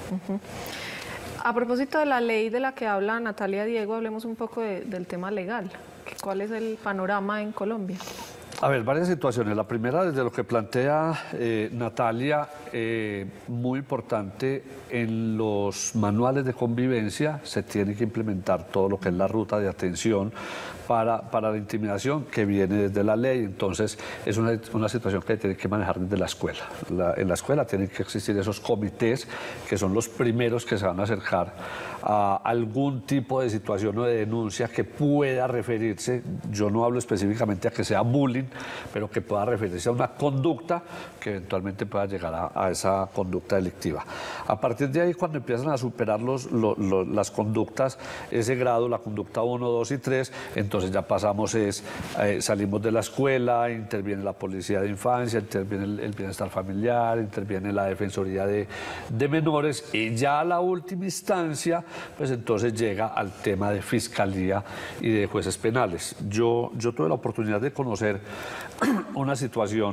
A propósito de la ley de la que habla Natalia Diego, hablemos un poco de- del tema legal. ¿Cuál es el panorama en Colombia? A ver, varias situaciones. La primera, desde lo que plantea eh, Natalia, eh, muy importante, en los manuales de convivencia se tiene que implementar todo lo que es la ruta de atención para, para la intimidación que viene desde la ley. Entonces, es una, una situación que tiene que manejar desde la escuela. La- en la escuela tienen que existir esos comités que son los primeros que se van a acercar a algún tipo de situación o de denuncia que pueda referirse, yo no hablo específicamente a que sea bullying, pero que pueda referirse a una conducta que eventualmente pueda llegar a, a esa conducta delictiva. A partir de ahí, cuando empiezan a superar los, lo- lo- las conductas, ese grado, la conducta uno, dos y tres, entonces ya pasamos, es, eh, salimos de la escuela, interviene la policía de infancia, interviene el, el bienestar familiar, interviene la defensoría de, de menores y ya a la última instancia, pues entonces llega al tema de fiscalía y de jueces penales. Yo, yo tuve la oportunidad de conocer una situación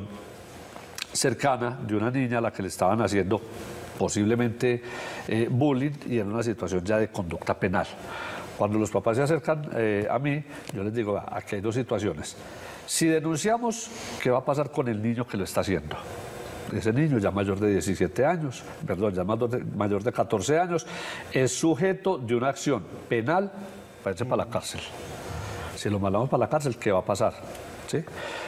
cercana de una niña a la que le estaban haciendo posiblemente eh, bullying y en una situación ya de conducta penal. Cuando los papás se acercan eh, a mí, yo les digo, aquí hay dos situaciones. Si denunciamos, ¿qué va a pasar con el niño que lo está haciendo? Ese niño ya mayor de diecisiete años, perdón, ya mayor de, mayor de catorce años, es sujeto de una acción penal para irse para la cárcel. Si lo mandamos para la cárcel, ¿qué va a pasar? ¿Sí?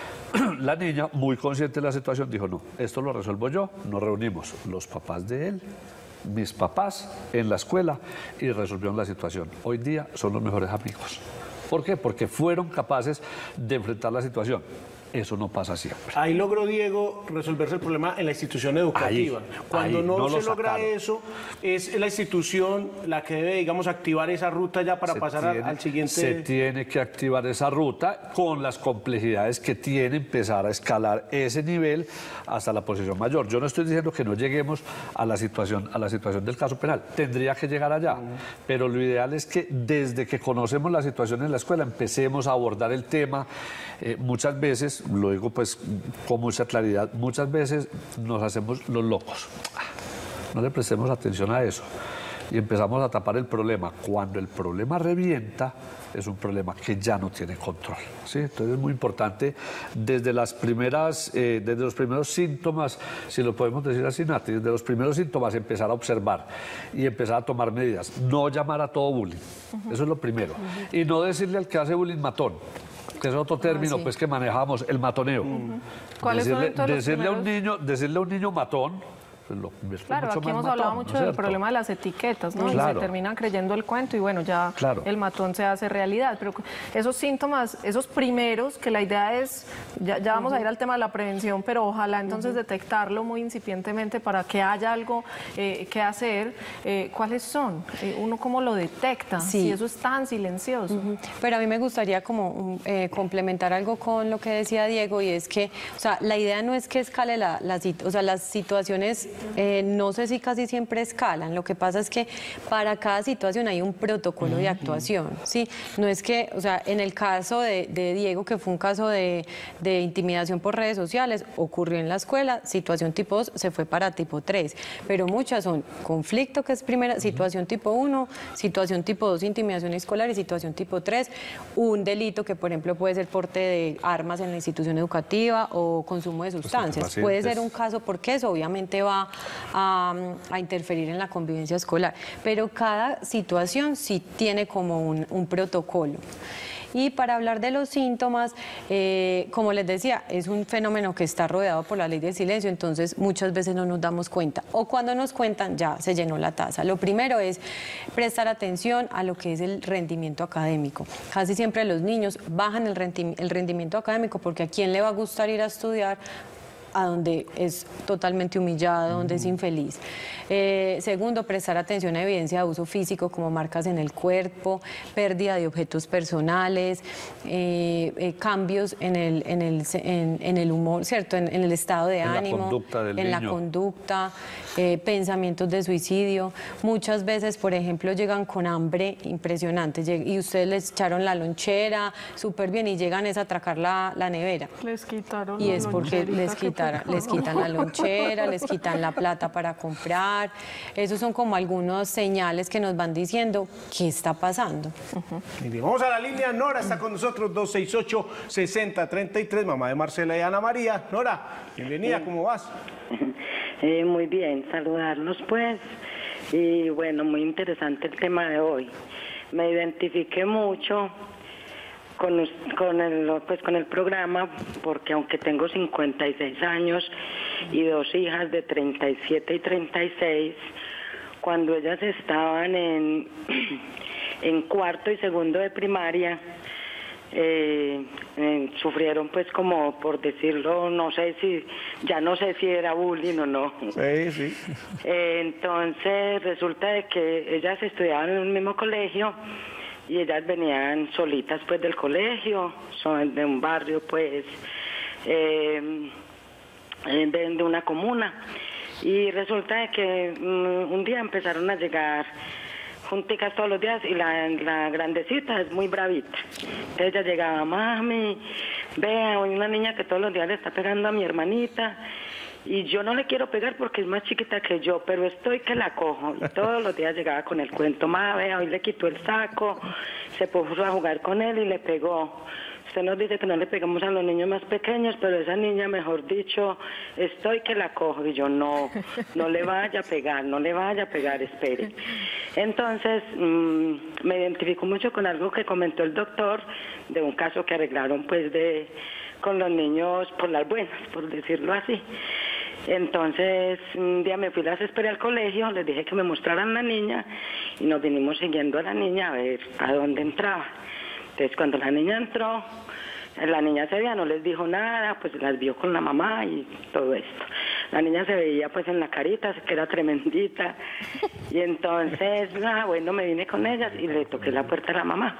La niña, muy consciente de la situación, dijo, no, esto lo resuelvo yo. Nos reunimos los papás de él, mis papás, en la escuela y resolvieron la situación. Hoy día son los mejores amigos. ¿Por qué? Porque fueron capaces de enfrentar la situación. Eso no pasa siempre. Ahí logró Diego resolverse el problema en la institución educativa. Ahí, Cuando ahí, no, no se lo logra sacaron. eso, es la institución la que debe, digamos, activar esa ruta ya para Se pasar al- tiene- al siguiente. Se tiene que activar esa ruta con las complejidades que tiene empezar a escalar ese nivel hasta la posición mayor. Yo no estoy diciendo que no lleguemos a la situación, a la situación del caso penal. Tendría que llegar allá. Pero lo ideal es que desde que conocemos la situación en la escuela empecemos a abordar el tema. Eh, muchas veces, lo digo pues con mucha claridad, muchas veces nos hacemos los locos. No le prestemos atención a eso y empezamos a tapar el problema. Cuando el problema revienta, es un problema que ya no tiene control, ¿sí? Entonces es muy importante desde las primeras, eh, desde los primeros síntomas, si lo podemos decir así, Nati, desde los primeros síntomas empezar a observar y empezar a tomar medidas. No llamar a todo bullying, eso es lo primero. Y no decirle al que hace bullying matón, que es otro término sí. pues que manejamos, el matoneo. ¿Cuáles son Decirle, entonces los decirle a un primeros? niño, decirle a un niño matón, pues lo convierte Claro, mucho aquí más hemos matón, hablado ¿no mucho es del cierto? problema de las etiquetas, ¿no? Y Claro. se terminan creyendo el cuento y bueno, ya Claro. el matón se hace realidad. Pero esos síntomas, esos primeros, que la idea es, ya, ya vamos a ir al tema de la prevención, pero ojalá entonces detectarlo muy incipientemente para que haya algo eh, que hacer. Eh, ¿Cuáles son? Eh, ¿Uno cómo lo detecta? Sí. Si eso es tan silencioso. Pero a mí me gustaría como um, eh, complementar algo con lo que decía Diego y es que, o sea, la idea no es que escale la, la sit- o sea, las situaciones eh, no sé si casi siempre escalan. Lo que pasa es que para cada situación hay un protocolo de actuación, ¿sí? No es que, o sea, en el caso de, de Diego, que fue un caso de, de intimidación por redes sociales, ocurrió en la escuela, situación tipo dos, se fue para tipo tres, pero muchas son conflicto, que es primera, situación tipo uno, situación tipo dos, intimidación escolar, y situación tipo tres, un delito que, por ejemplo, puede ser porte de armas en la institución educativa o consumo de sustancias. Puede ser un caso porque eso obviamente va a, a interferir en la convivencia escolar, pero cada situación sí tiene como un, un protocolo. Y para hablar de los síntomas, eh, como les decía, es un fenómeno que está rodeado por la ley del silencio, entonces muchas veces no nos damos cuenta, o cuando nos cuentan ya se llenó la taza. Lo primero es prestar atención a lo que es el rendimiento académico. Casi siempre los niños bajan el, rendi el rendimiento académico porque a quién le va a gustar ir a estudiar a donde es totalmente humillado, donde es infeliz. Eh, segundo, prestar atención a evidencia de abuso físico como marcas en el cuerpo, pérdida de objetos personales, eh, eh, cambios en el, en, el, en, en el humor, ¿cierto? En, en el estado de en ánimo, la conducta del en niño. la conducta, eh, pensamientos de suicidio. Muchas veces, por ejemplo, llegan con hambre impresionante y ustedes les echaron la lonchera súper bien y llegan es a atracar la, la nevera. Les quitaron Y la es porque loncherita, les qué quitan, les quitan la lonchera, les quitan la plata para comprar. Esos son como algunos señales que nos van diciendo qué está pasando. Muy bien, vamos a la línea. Nora está con nosotros, dos seis ocho, seis cero tres tres, mamá de Marcela y Ana María. Nora, bienvenida, ¿cómo vas? Eh, muy bien, saludarlos pues. Y bueno, muy interesante el tema de hoy. Me identifiqué mucho con, con, el, pues, con el programa, porque aunque tengo cincuenta y seis años y dos hijas de treinta y siete y treinta y seis, cuando ellas estaban en, en cuarto y segundo de primaria, eh, eh, sufrieron pues como, por decirlo, no sé si, ya no sé si era bullying o no. Sí, sí. Eh, entonces resulta de que ellas estudiaban en un mismo colegio, y ellas venían solitas pues del colegio, son de un barrio pues eh, de, de una comuna, y resulta de que um, un día empezaron a llegar junticas todos los días, y la, la grandecita es muy bravita. Entonces ella llegaba: mami, vea, hay una niña que todos los días le está pegando a mi hermanita, y yo no le quiero pegar porque es más chiquita que yo, pero estoy que la cojo. Y todos los días llegaba con el cuento: ma, vea, hoy le quitó el saco, se puso a jugar con él y le pegó. Usted nos dice que no le pegamos a los niños más pequeños, pero esa niña, mejor dicho, estoy que la cojo. Y yo: no, no le vaya a pegar, no le vaya a pegar, espere. Entonces, mmm, me identifico mucho con algo que comentó el doctor, de un caso que arreglaron pues de con los niños por las buenas, por decirlo así. Entonces, un día me fui, las esperé al colegio, les dije que me mostraran la niña, y nos vinimos siguiendo a la niña a ver a dónde entraba. Entonces, cuando la niña entró, la niña se veía, no les dijo nada, pues las vio con la mamá y todo esto. La niña se veía pues en la carita, que era tremendita, y entonces, ah, bueno, me vine con ellas y le toqué la puerta a la mamá.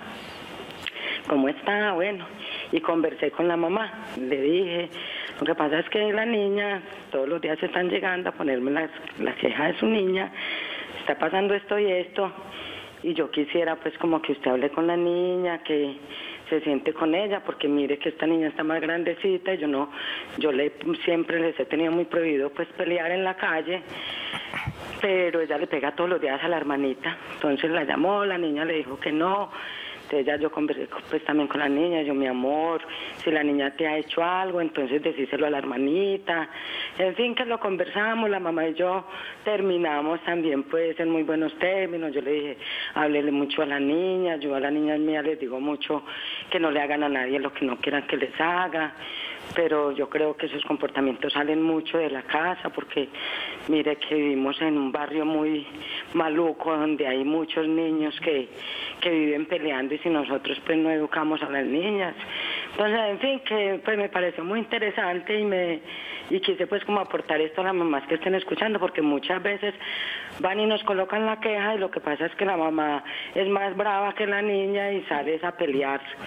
¿Cómo está? Bueno, y conversé con la mamá, le dije: lo que pasa es que la niña, todos los días están llegando a ponerme las, la queja de su niña, está pasando esto y esto, y yo quisiera pues como que usted hable con la niña, que se siente con ella, porque mire que esta niña está más grandecita, y yo no, yo le siempre les he tenido muy prohibido pues pelear en la calle, pero ella le pega todos los días a la hermanita. Entonces la llamó, la niña le dijo que no. Entonces ya yo conversé pues también con la niña: yo, mi amor, si la niña te ha hecho algo, entonces decíselo a la hermanita. En fin, que lo conversamos, la mamá y yo terminamos también pues en muy buenos términos. Yo le dije: háblele mucho a la niña, yo a la niña mía les digo mucho que no le hagan a nadie lo que no quieran que les haga, pero yo creo que esos comportamientos salen mucho de la casa, porque mire que vivimos en un barrio muy maluco, donde hay muchos niños que, que viven peleando, y si nosotros pues no educamos a las niñas. Entonces, en fin, que pues me pareció muy interesante, y me y quise pues como aportar esto a las mamás que estén escuchando, porque muchas veces van y nos colocan la queja, y lo que pasa es que la mamá es más brava que la niña y sales a pelear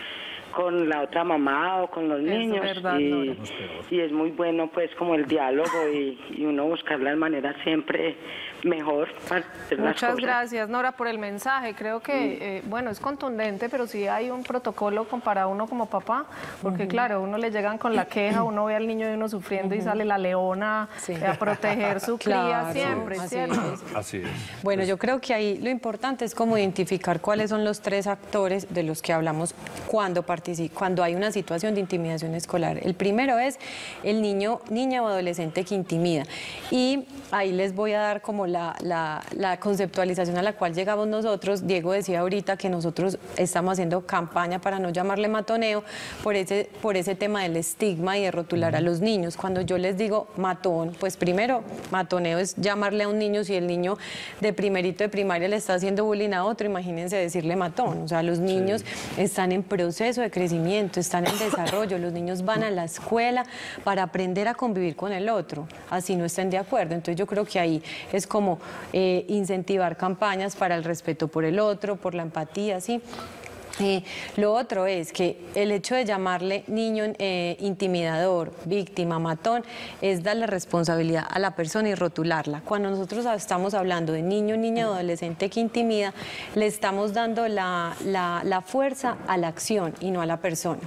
con la otra mamá o con los Eso es niños. verdad, y, Nora. y es muy bueno pues como el diálogo y, y uno buscar las maneras siempre mejor para hacer las Muchas cosas. gracias, Nora, por el mensaje. Creo que, eh, bueno, es contundente, pero sí hay un protocolo con- para uno como papá, porque claro, a uno le llegan con la queja, uno ve al niño de uno sufriendo y sale la leona Sí. eh, a proteger su cría Claro, siempre, así ¿cierto? es. Así es. Bueno, yo creo que ahí lo importante es como identificar cuáles son los tres actores de los que hablamos cuando, partici- cuando hay una situación de intimidación escolar. El primero es el niño, niña o adolescente que intimida. Y ahí les voy a dar como la, la, la conceptualización a la cual llegamos nosotros. Diego decía ahorita que nosotros estamos haciendo campaña para no llamarle matoneo por ese, por ese tema del estigma y de rotular a los niños. Cuando yo les digo matón, pues primero, matoneo es llamarle a un niño, si el niño de primerito de primaria le está haciendo bullying a otro, imagínense decirle matón. O sea, los niños están en proceso de crecimiento, están en desarrollo, los niños van a la escuela para aprender a convivir con el otro, así no estén de acuerdo. Entonces yo creo que ahí es como eh, incentivar campañas para el respeto por el otro, por la empatía, ¿sí? Eh, lo otro es que el hecho de llamarle niño eh, intimidador, víctima, matón, es darle responsabilidad a la persona y rotularla. Cuando nosotros estamos hablando de niño, niña o adolescente que intimida, le estamos dando la, la, la fuerza a la acción y no a la persona.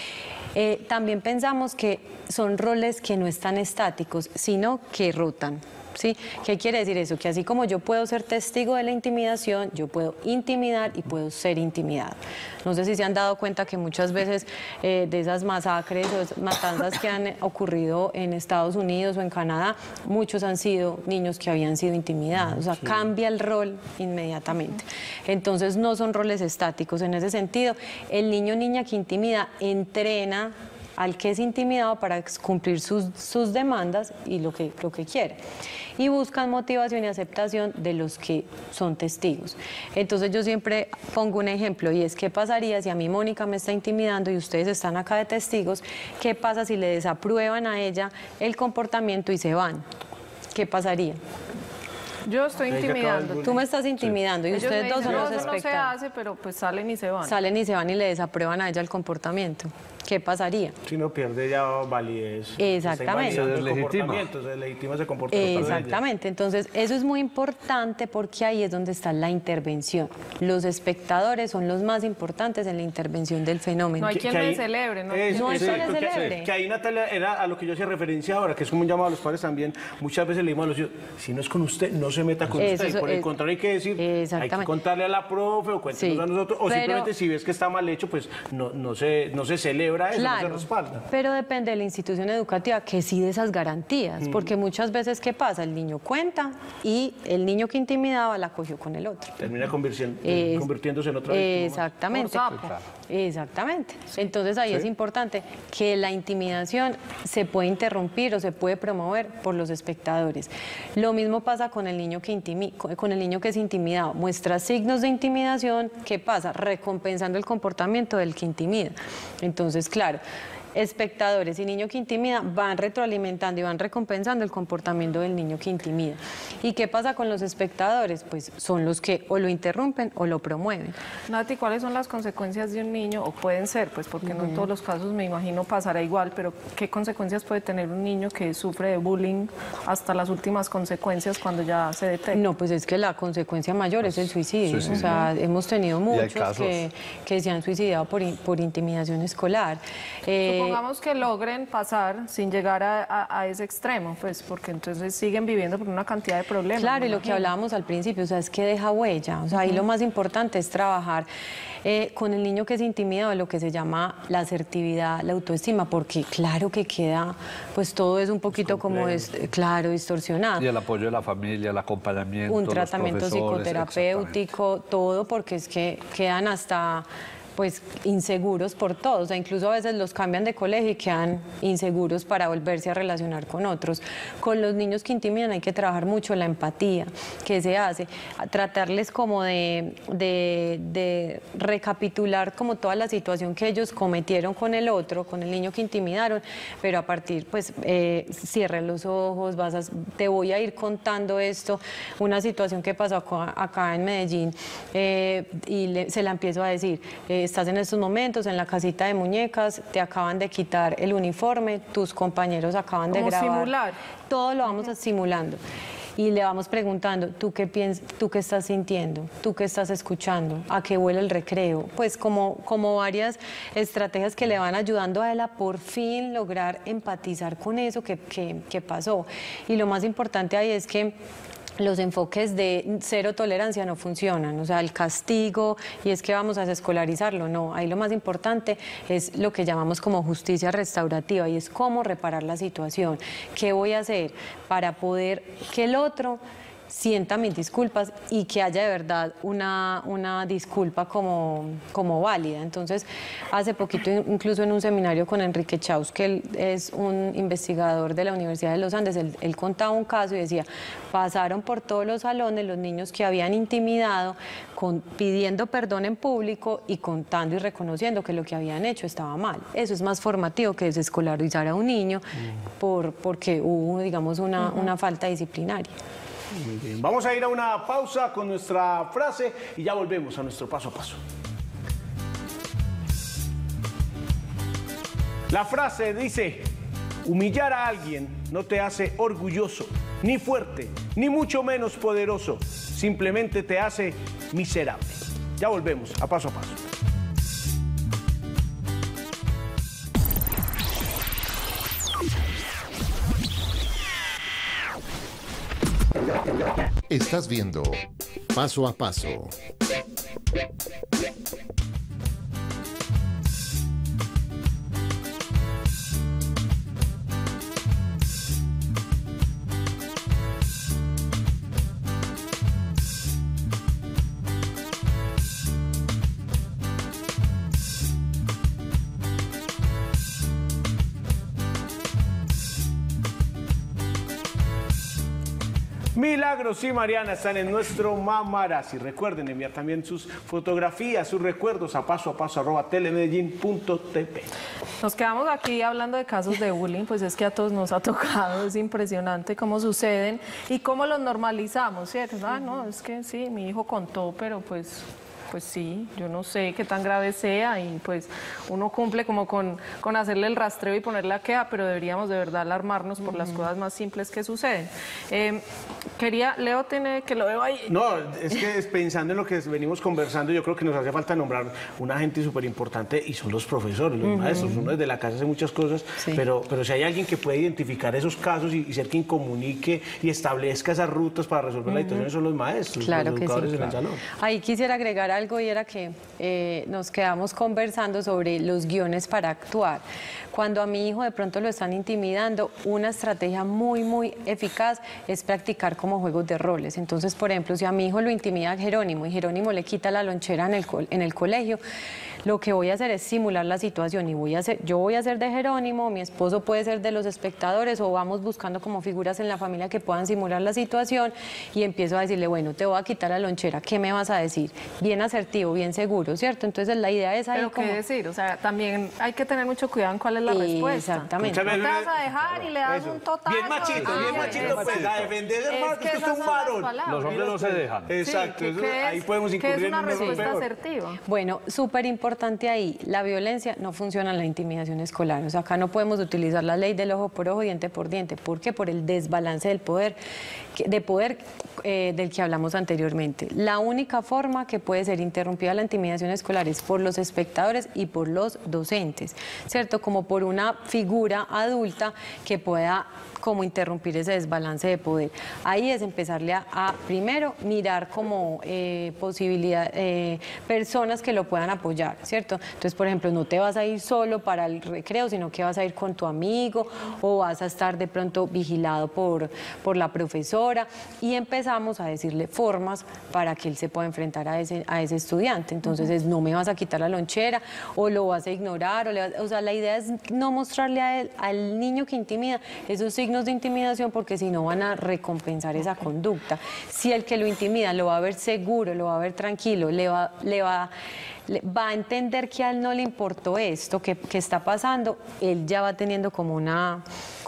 Eh, también pensamos que son roles que no están estáticos, sino que rotan. ¿Sí? ¿Qué quiere decir eso? Que así como yo puedo ser testigo de la intimidación, yo puedo intimidar y puedo ser intimidado. No sé si se han dado cuenta que muchas veces eh, de esas masacres o esas matanzas que han ocurrido en Estados Unidos o en Canadá, muchos han sido niños que habían sido intimidados. O sea, sí. Cambia el rol inmediatamente. Entonces no son roles estáticos. En ese sentido, el niño o niña que intimida entrena al que es intimidado para cumplir sus, sus demandas y lo que, lo que quiere. Y buscan motivación y aceptación de los que son testigos. Entonces yo siempre pongo un ejemplo y es qué pasaría si a mí Mónica me está intimidando y ustedes están acá de testigos, ¿qué pasa si le desaprueban a ella el comportamiento y se van? ¿Qué pasaría? Yo estoy intimidando. Tú me estás intimidando y Ellos ustedes me dos dicen, son no, los eso no se espectadores. hace, pero pues salen y se van. Salen y se van y le desaprueban a ella el comportamiento. ¿Qué pasaría? Si no pierde ya validez. Exactamente. Se deslegitima. Se deslegitima ese comportamiento. Exactamente. Entonces, eso es muy importante porque ahí es donde está la intervención. Los espectadores son los más importantes en la intervención del fenómeno. No hay quien que me ahí- celebre, ¿no? Es- No hay es quien cierto, le que- celebre. Que ahí, Natalia, era a lo que yo hacía referencia ahora, que es como un llamado a los padres también. Muchas veces le dimos a los hijos, si no es con usted, no se meta con Eso usted. es- Por el es- contrario, hay que decir, hay que Exactamente. contarle a la profe o cuéntenos Sí, a nosotros. O pero- simplemente si ves que está mal hecho, pues no, no, se, no se celebra eso, no se Claro, respalda. pero depende de la institución educativa que sí de esas garantías, Mm. porque muchas veces, ¿qué pasa? El niño cuenta y el niño que intimidaba la cogió con el otro. Termina convirtiendo, Es- convirtiéndose en otra víctima más. Exactamente. Por sapo. Exactamente. Entonces ahí es importante que la intimidación se puede interrumpir o se puede promover por los espectadores. Lo mismo pasa con el niño que intimi- con el niño que es intimidado. Muestra signos de intimidación, ¿qué pasa? Recompensando el comportamiento del que intimida. Entonces, claro, espectadores y niño que intimida van retroalimentando y van recompensando el comportamiento del niño que intimida. ¿Y qué pasa con los espectadores? Pues son los que o lo interrumpen o lo promueven. Nati, ¿cuáles son las consecuencias de un niño? O pueden ser, pues porque no en todos los casos me imagino pasará igual, pero ¿qué consecuencias puede tener un niño que sufre de bullying hasta las últimas consecuencias cuando ya se detecta? No, pues es que la consecuencia mayor es el suicidio. Suicidio. O sea, hemos tenido hay muchos casos. que, que se han suicidado por, in- por intimidación escolar. Eh, Supongamos que logren pasar sin llegar a, a- a ese extremo, pues porque entonces siguen viviendo por una cantidad de problemas. Claro, me y lo que imagino. hablábamos al principio, o sea, es que deja huella. O sea, ahí lo más importante es trabajar eh, con el niño que es intimidado, lo que se llama la asertividad, la autoestima, porque claro que queda, pues todo es un poquito como, es, eh, claro, distorsionado. Y el apoyo de la familia, el acompañamiento, Un los tratamiento profesores, psicoterapéutico, todo, porque es que quedan hasta pues inseguros por todo, o sea, incluso a veces los cambian de colegio y quedan inseguros para volverse a relacionar con otros. Con los niños que intimidan hay que trabajar mucho la empatía, que se hace, a tratarles como de, de, de recapitular como toda la situación que ellos cometieron con el otro, con el niño que intimidaron, pero a partir, pues, eh, cierra los ojos, vas a, te voy a ir contando esto, una situación que pasó acá, acá en Medellín, eh, y le- se la empiezo a decir, eh, eh, estás en estos momentos en la casita de muñecas, te acaban de quitar el uniforme, tus compañeros acaban de Como grabar. simular. Todo lo vamos simulando. Y le vamos preguntando, ¿tú qué piensas, tú qué estás sintiendo? ¿Tú qué estás escuchando? ¿A qué huele el recreo? Pues como, como varias estrategias que le van ayudando a él a por fin lograr empatizar con eso que, que, que pasó. Y lo más importante ahí es que los enfoques de cero tolerancia no funcionan, o sea, el castigo y es que vamos a desescolarizarlo, no, ahí lo más importante es lo que llamamos como justicia restaurativa y es cómo reparar la situación, qué voy a hacer para poder que el otro sienta mis disculpas y que haya de verdad una, una disculpa como, como válida. Entonces, hace poquito, incluso en un seminario con Enrique Chaus, que él es un investigador de la Universidad de los Andes, él, él contaba un caso y decía, pasaron por todos los salones los niños que habían intimidado, con, pidiendo perdón en público y contando y reconociendo que lo que habían hecho estaba mal. Eso es más formativo que desescolarizar a un niño mm. por, porque hubo, digamos, una, uh-huh. una falta disciplinaria. Muy bien. Vamos a ir a una pausa con nuestra frase y ya volvemos a nuestro paso a paso. La frase dice, humillar a alguien no te hace orgulloso, ni fuerte, ni mucho menos poderoso, simplemente te hace miserable. Ya volvemos a paso a paso. Estás viendo Paso a Paso. Milagros y Mariana están en nuestro Mamarazzi. Recuerden enviar también sus fotografías, sus recuerdos a paso a paso arroba telemedellín punto t v. Nos quedamos aquí hablando de casos de bullying, pues es que a todos nos ha tocado, es impresionante cómo suceden y cómo los normalizamos, ¿cierto? Ah, no, es que sí, mi hijo contó, pero pues... Pues sí, yo no sé qué tan grave sea y pues uno cumple como con, con hacerle el rastreo y ponerle la queja, pero deberíamos de verdad alarmarnos por uh-huh. las cosas más simples que suceden. Eh, quería, Leo tiene, que lo veo ahí. No, es que es pensando en lo que venimos conversando, yo creo que nos hace falta nombrar una gente súper importante y son los profesores, los uh-huh. maestros. Uno desde la casa hace muchas cosas, sí. pero, pero si hay alguien que puede identificar esos casos y, y ser quien comunique y establezca esas rutas para resolver uh-huh. la situación, son los maestros, claro los que educadores sí, en claro. el salón. Ahí quisiera agregar algo y era que eh, nos quedamos conversando sobre los guiones para actuar. Cuando a mi hijo de pronto lo están intimidando, una estrategia muy, muy eficaz es practicar como juegos de roles. Entonces, por ejemplo, si a mi hijo lo intimida Jerónimo y Jerónimo le quita la lonchera en el, en el colegio, lo que voy a hacer es simular la situación y voy a hacer, yo voy a ser de Jerónimo, mi esposo puede ser de los espectadores o vamos buscando como figuras en la familia que puedan simular la situación y empiezo a decirle, bueno, te voy a quitar la lonchera, ¿qué me vas a decir? Bien asertivo, bien seguro, ¿cierto? Entonces la idea es ahí Pero como... qué decir, o sea, también hay que tener mucho cuidado en cuál es la respuesta. Exactamente. No te vas a dejar y le das Eso. un total. Bien machito, ah, bien machito, es, pues, a defender el hermano, que usted es un varón. Los hombres no se dejan. Exacto, sí, que, eso, que ahí es, podemos incurrir que es una en un error respuesta peor. asertiva. Bueno, súper importante ahí, la violencia no funciona en la intimidación escolar. O sea, acá no podemos utilizar la ley del ojo por ojo, diente por diente. ¿Por qué? Por el desbalance del poder, de poder eh, del que hablamos anteriormente. La única forma que puede ser interrumpida la intimidación escolar es por los espectadores y por los docentes, ¿cierto? Como por una figura adulta que pueda como interrumpir ese desbalance de poder. Ahí es empezarle a, a primero, mirar como eh, posibilidad, eh, personas que lo puedan apoyar, ¿cierto? Entonces, por ejemplo, no te vas a ir solo para el recreo, sino que vas a ir con tu amigo o vas a estar de pronto vigilado por, por la profesora y empezamos a decirle formas para que él se pueda enfrentar a ese, a ese estudiante. Entonces, es, no me vas a quitar la lonchera o lo vas a ignorar, o, le vas, o sea, la idea es no mostrarle a él, al niño que intimida esos signos de intimidación porque si no van a recompensar esa conducta. Si el que lo intimida lo va a ver seguro, lo va a ver tranquilo, le va, le va, le, va a entender que a él no le importó esto que, que está pasando, él ya va teniendo como una,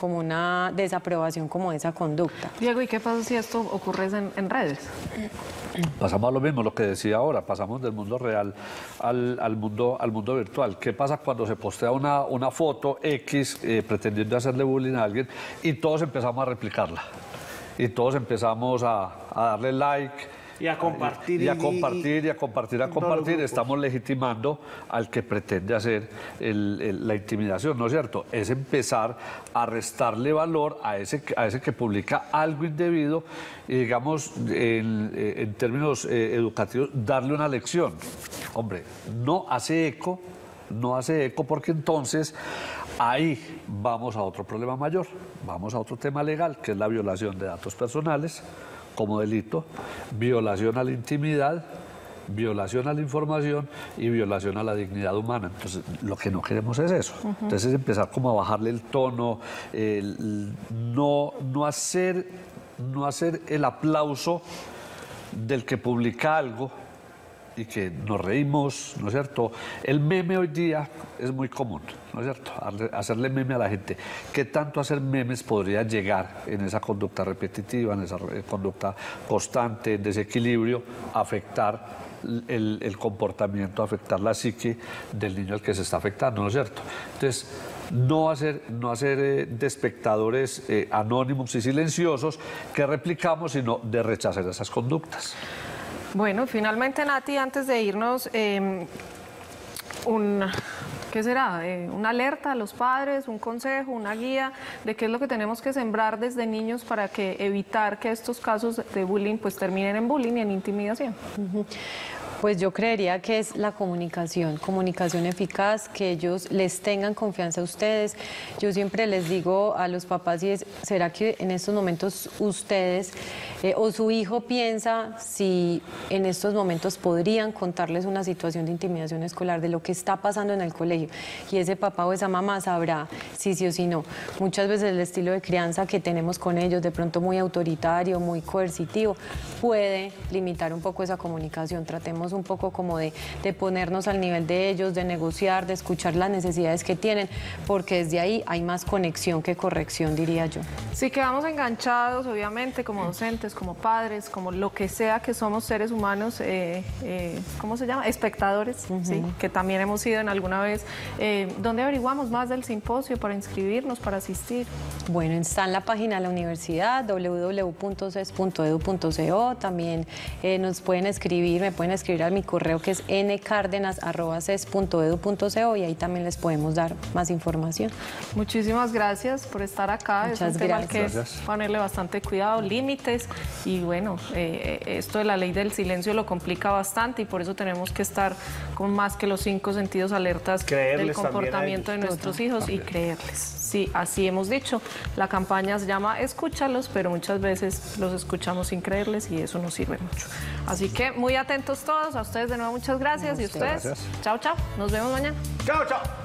como una desaprobación como de esa conducta. Diego, ¿y qué pasa si esto ocurre en, en redes? Pasamos a lo mismo, lo que decía ahora, pasamos del mundo real al, al, mundo, al mundo virtual. ¿Qué pasa cuando se postea una, una foto X eh, pretendiendo hacerle bullying a alguien y todos empezamos a replicarla? Y todos empezamos a, a darle like. Y a compartir. Y a y- compartir, y a compartir, a en todos los compartir. grupos. Estamos legitimando al que pretende hacer el- el- la intimidación, ¿no es cierto? Es empezar a restarle valor a ese, que- a ese que publica algo indebido y, digamos, en, eh, en términos eh, educativos, darle una lección. Hombre, no hace eco, no hace eco porque entonces ahí vamos a otro problema mayor, vamos a otro tema legal, que es la violación de datos personales como delito, violación a la intimidad, violación a la información y violación a la dignidad humana. Entonces, lo que no queremos es eso. Uh-huh. Entonces, es empezar como a bajarle el tono, el, no, no, hacer, no hacer el aplauso del que publica algo y que nos reímos, ¿no es cierto? El meme hoy día es muy común, ¿no es cierto? Hacerle meme a la gente. ¿Qué tanto hacer memes podría llegar en esa conducta repetitiva, en esa conducta constante, en desequilibrio, afectar el, el comportamiento, afectar la psique del niño al que se está afectando, ¿no es cierto? Entonces, no hacer, no hacer eh, de espectadores eh, anónimos y silenciosos que replicamos, sino de rechazar esas conductas. Bueno, finalmente, Nati, antes de irnos, eh, un, ¿qué será? Eh, una alerta a los padres, un consejo, una guía de qué es lo que tenemos que sembrar desde niños para que evitar que estos casos de bullying pues terminen en bullying y en intimidación. Uh-huh. Pues yo creería que es la comunicación, comunicación eficaz, que ellos les tengan confianza a ustedes. Yo siempre les digo a los papás, y es, ¿será que en estos momentos ustedes eh, o su hijo piensa si en estos momentos podrían contarles una situación de intimidación escolar, de lo que está pasando en el colegio? Y ese papá o esa mamá sabrá si sí o si no. Muchas veces el estilo de crianza que tenemos con ellos, de pronto muy autoritario, muy coercitivo, puede limitar un poco esa comunicación. Tratemos un poco como de, de ponernos al nivel de ellos, de negociar, de escuchar las necesidades que tienen, porque desde ahí hay más conexión que corrección, diría yo. Sí, quedamos enganchados, obviamente, como docentes, como padres, como lo que sea que somos seres humanos, eh, eh, ¿cómo se llama? Espectadores, uh-huh. Sí, que también hemos sido en alguna vez. Eh, ¿Dónde averiguamos más del simposio para inscribirnos, para asistir? Bueno, está en la página de la universidad, doble u doble u doble u punto c e s punto edu punto co. También eh, nos pueden escribir, me pueden escribir a mi correo, que es n cardenas arroba c e s punto edu punto co, y ahí también les podemos dar más información. Muchísimas gracias por estar acá. Muchas es un tema al que gracias. ponerle bastante cuidado, límites, y bueno, eh, esto de la ley del silencio lo complica bastante y por eso tenemos que estar con más que los cinco sentidos alertas Creerles del comportamiento de nuestros hijos también. Y creerles. Sí, así hemos dicho. La campaña se llama Escúchalos, pero muchas veces los escuchamos sin creerles y eso no sirve mucho. Así que muy atentos todos. A ustedes de nuevo muchas gracias. A y ustedes, gracias. Chao, chao. Nos vemos mañana. Chao, chao.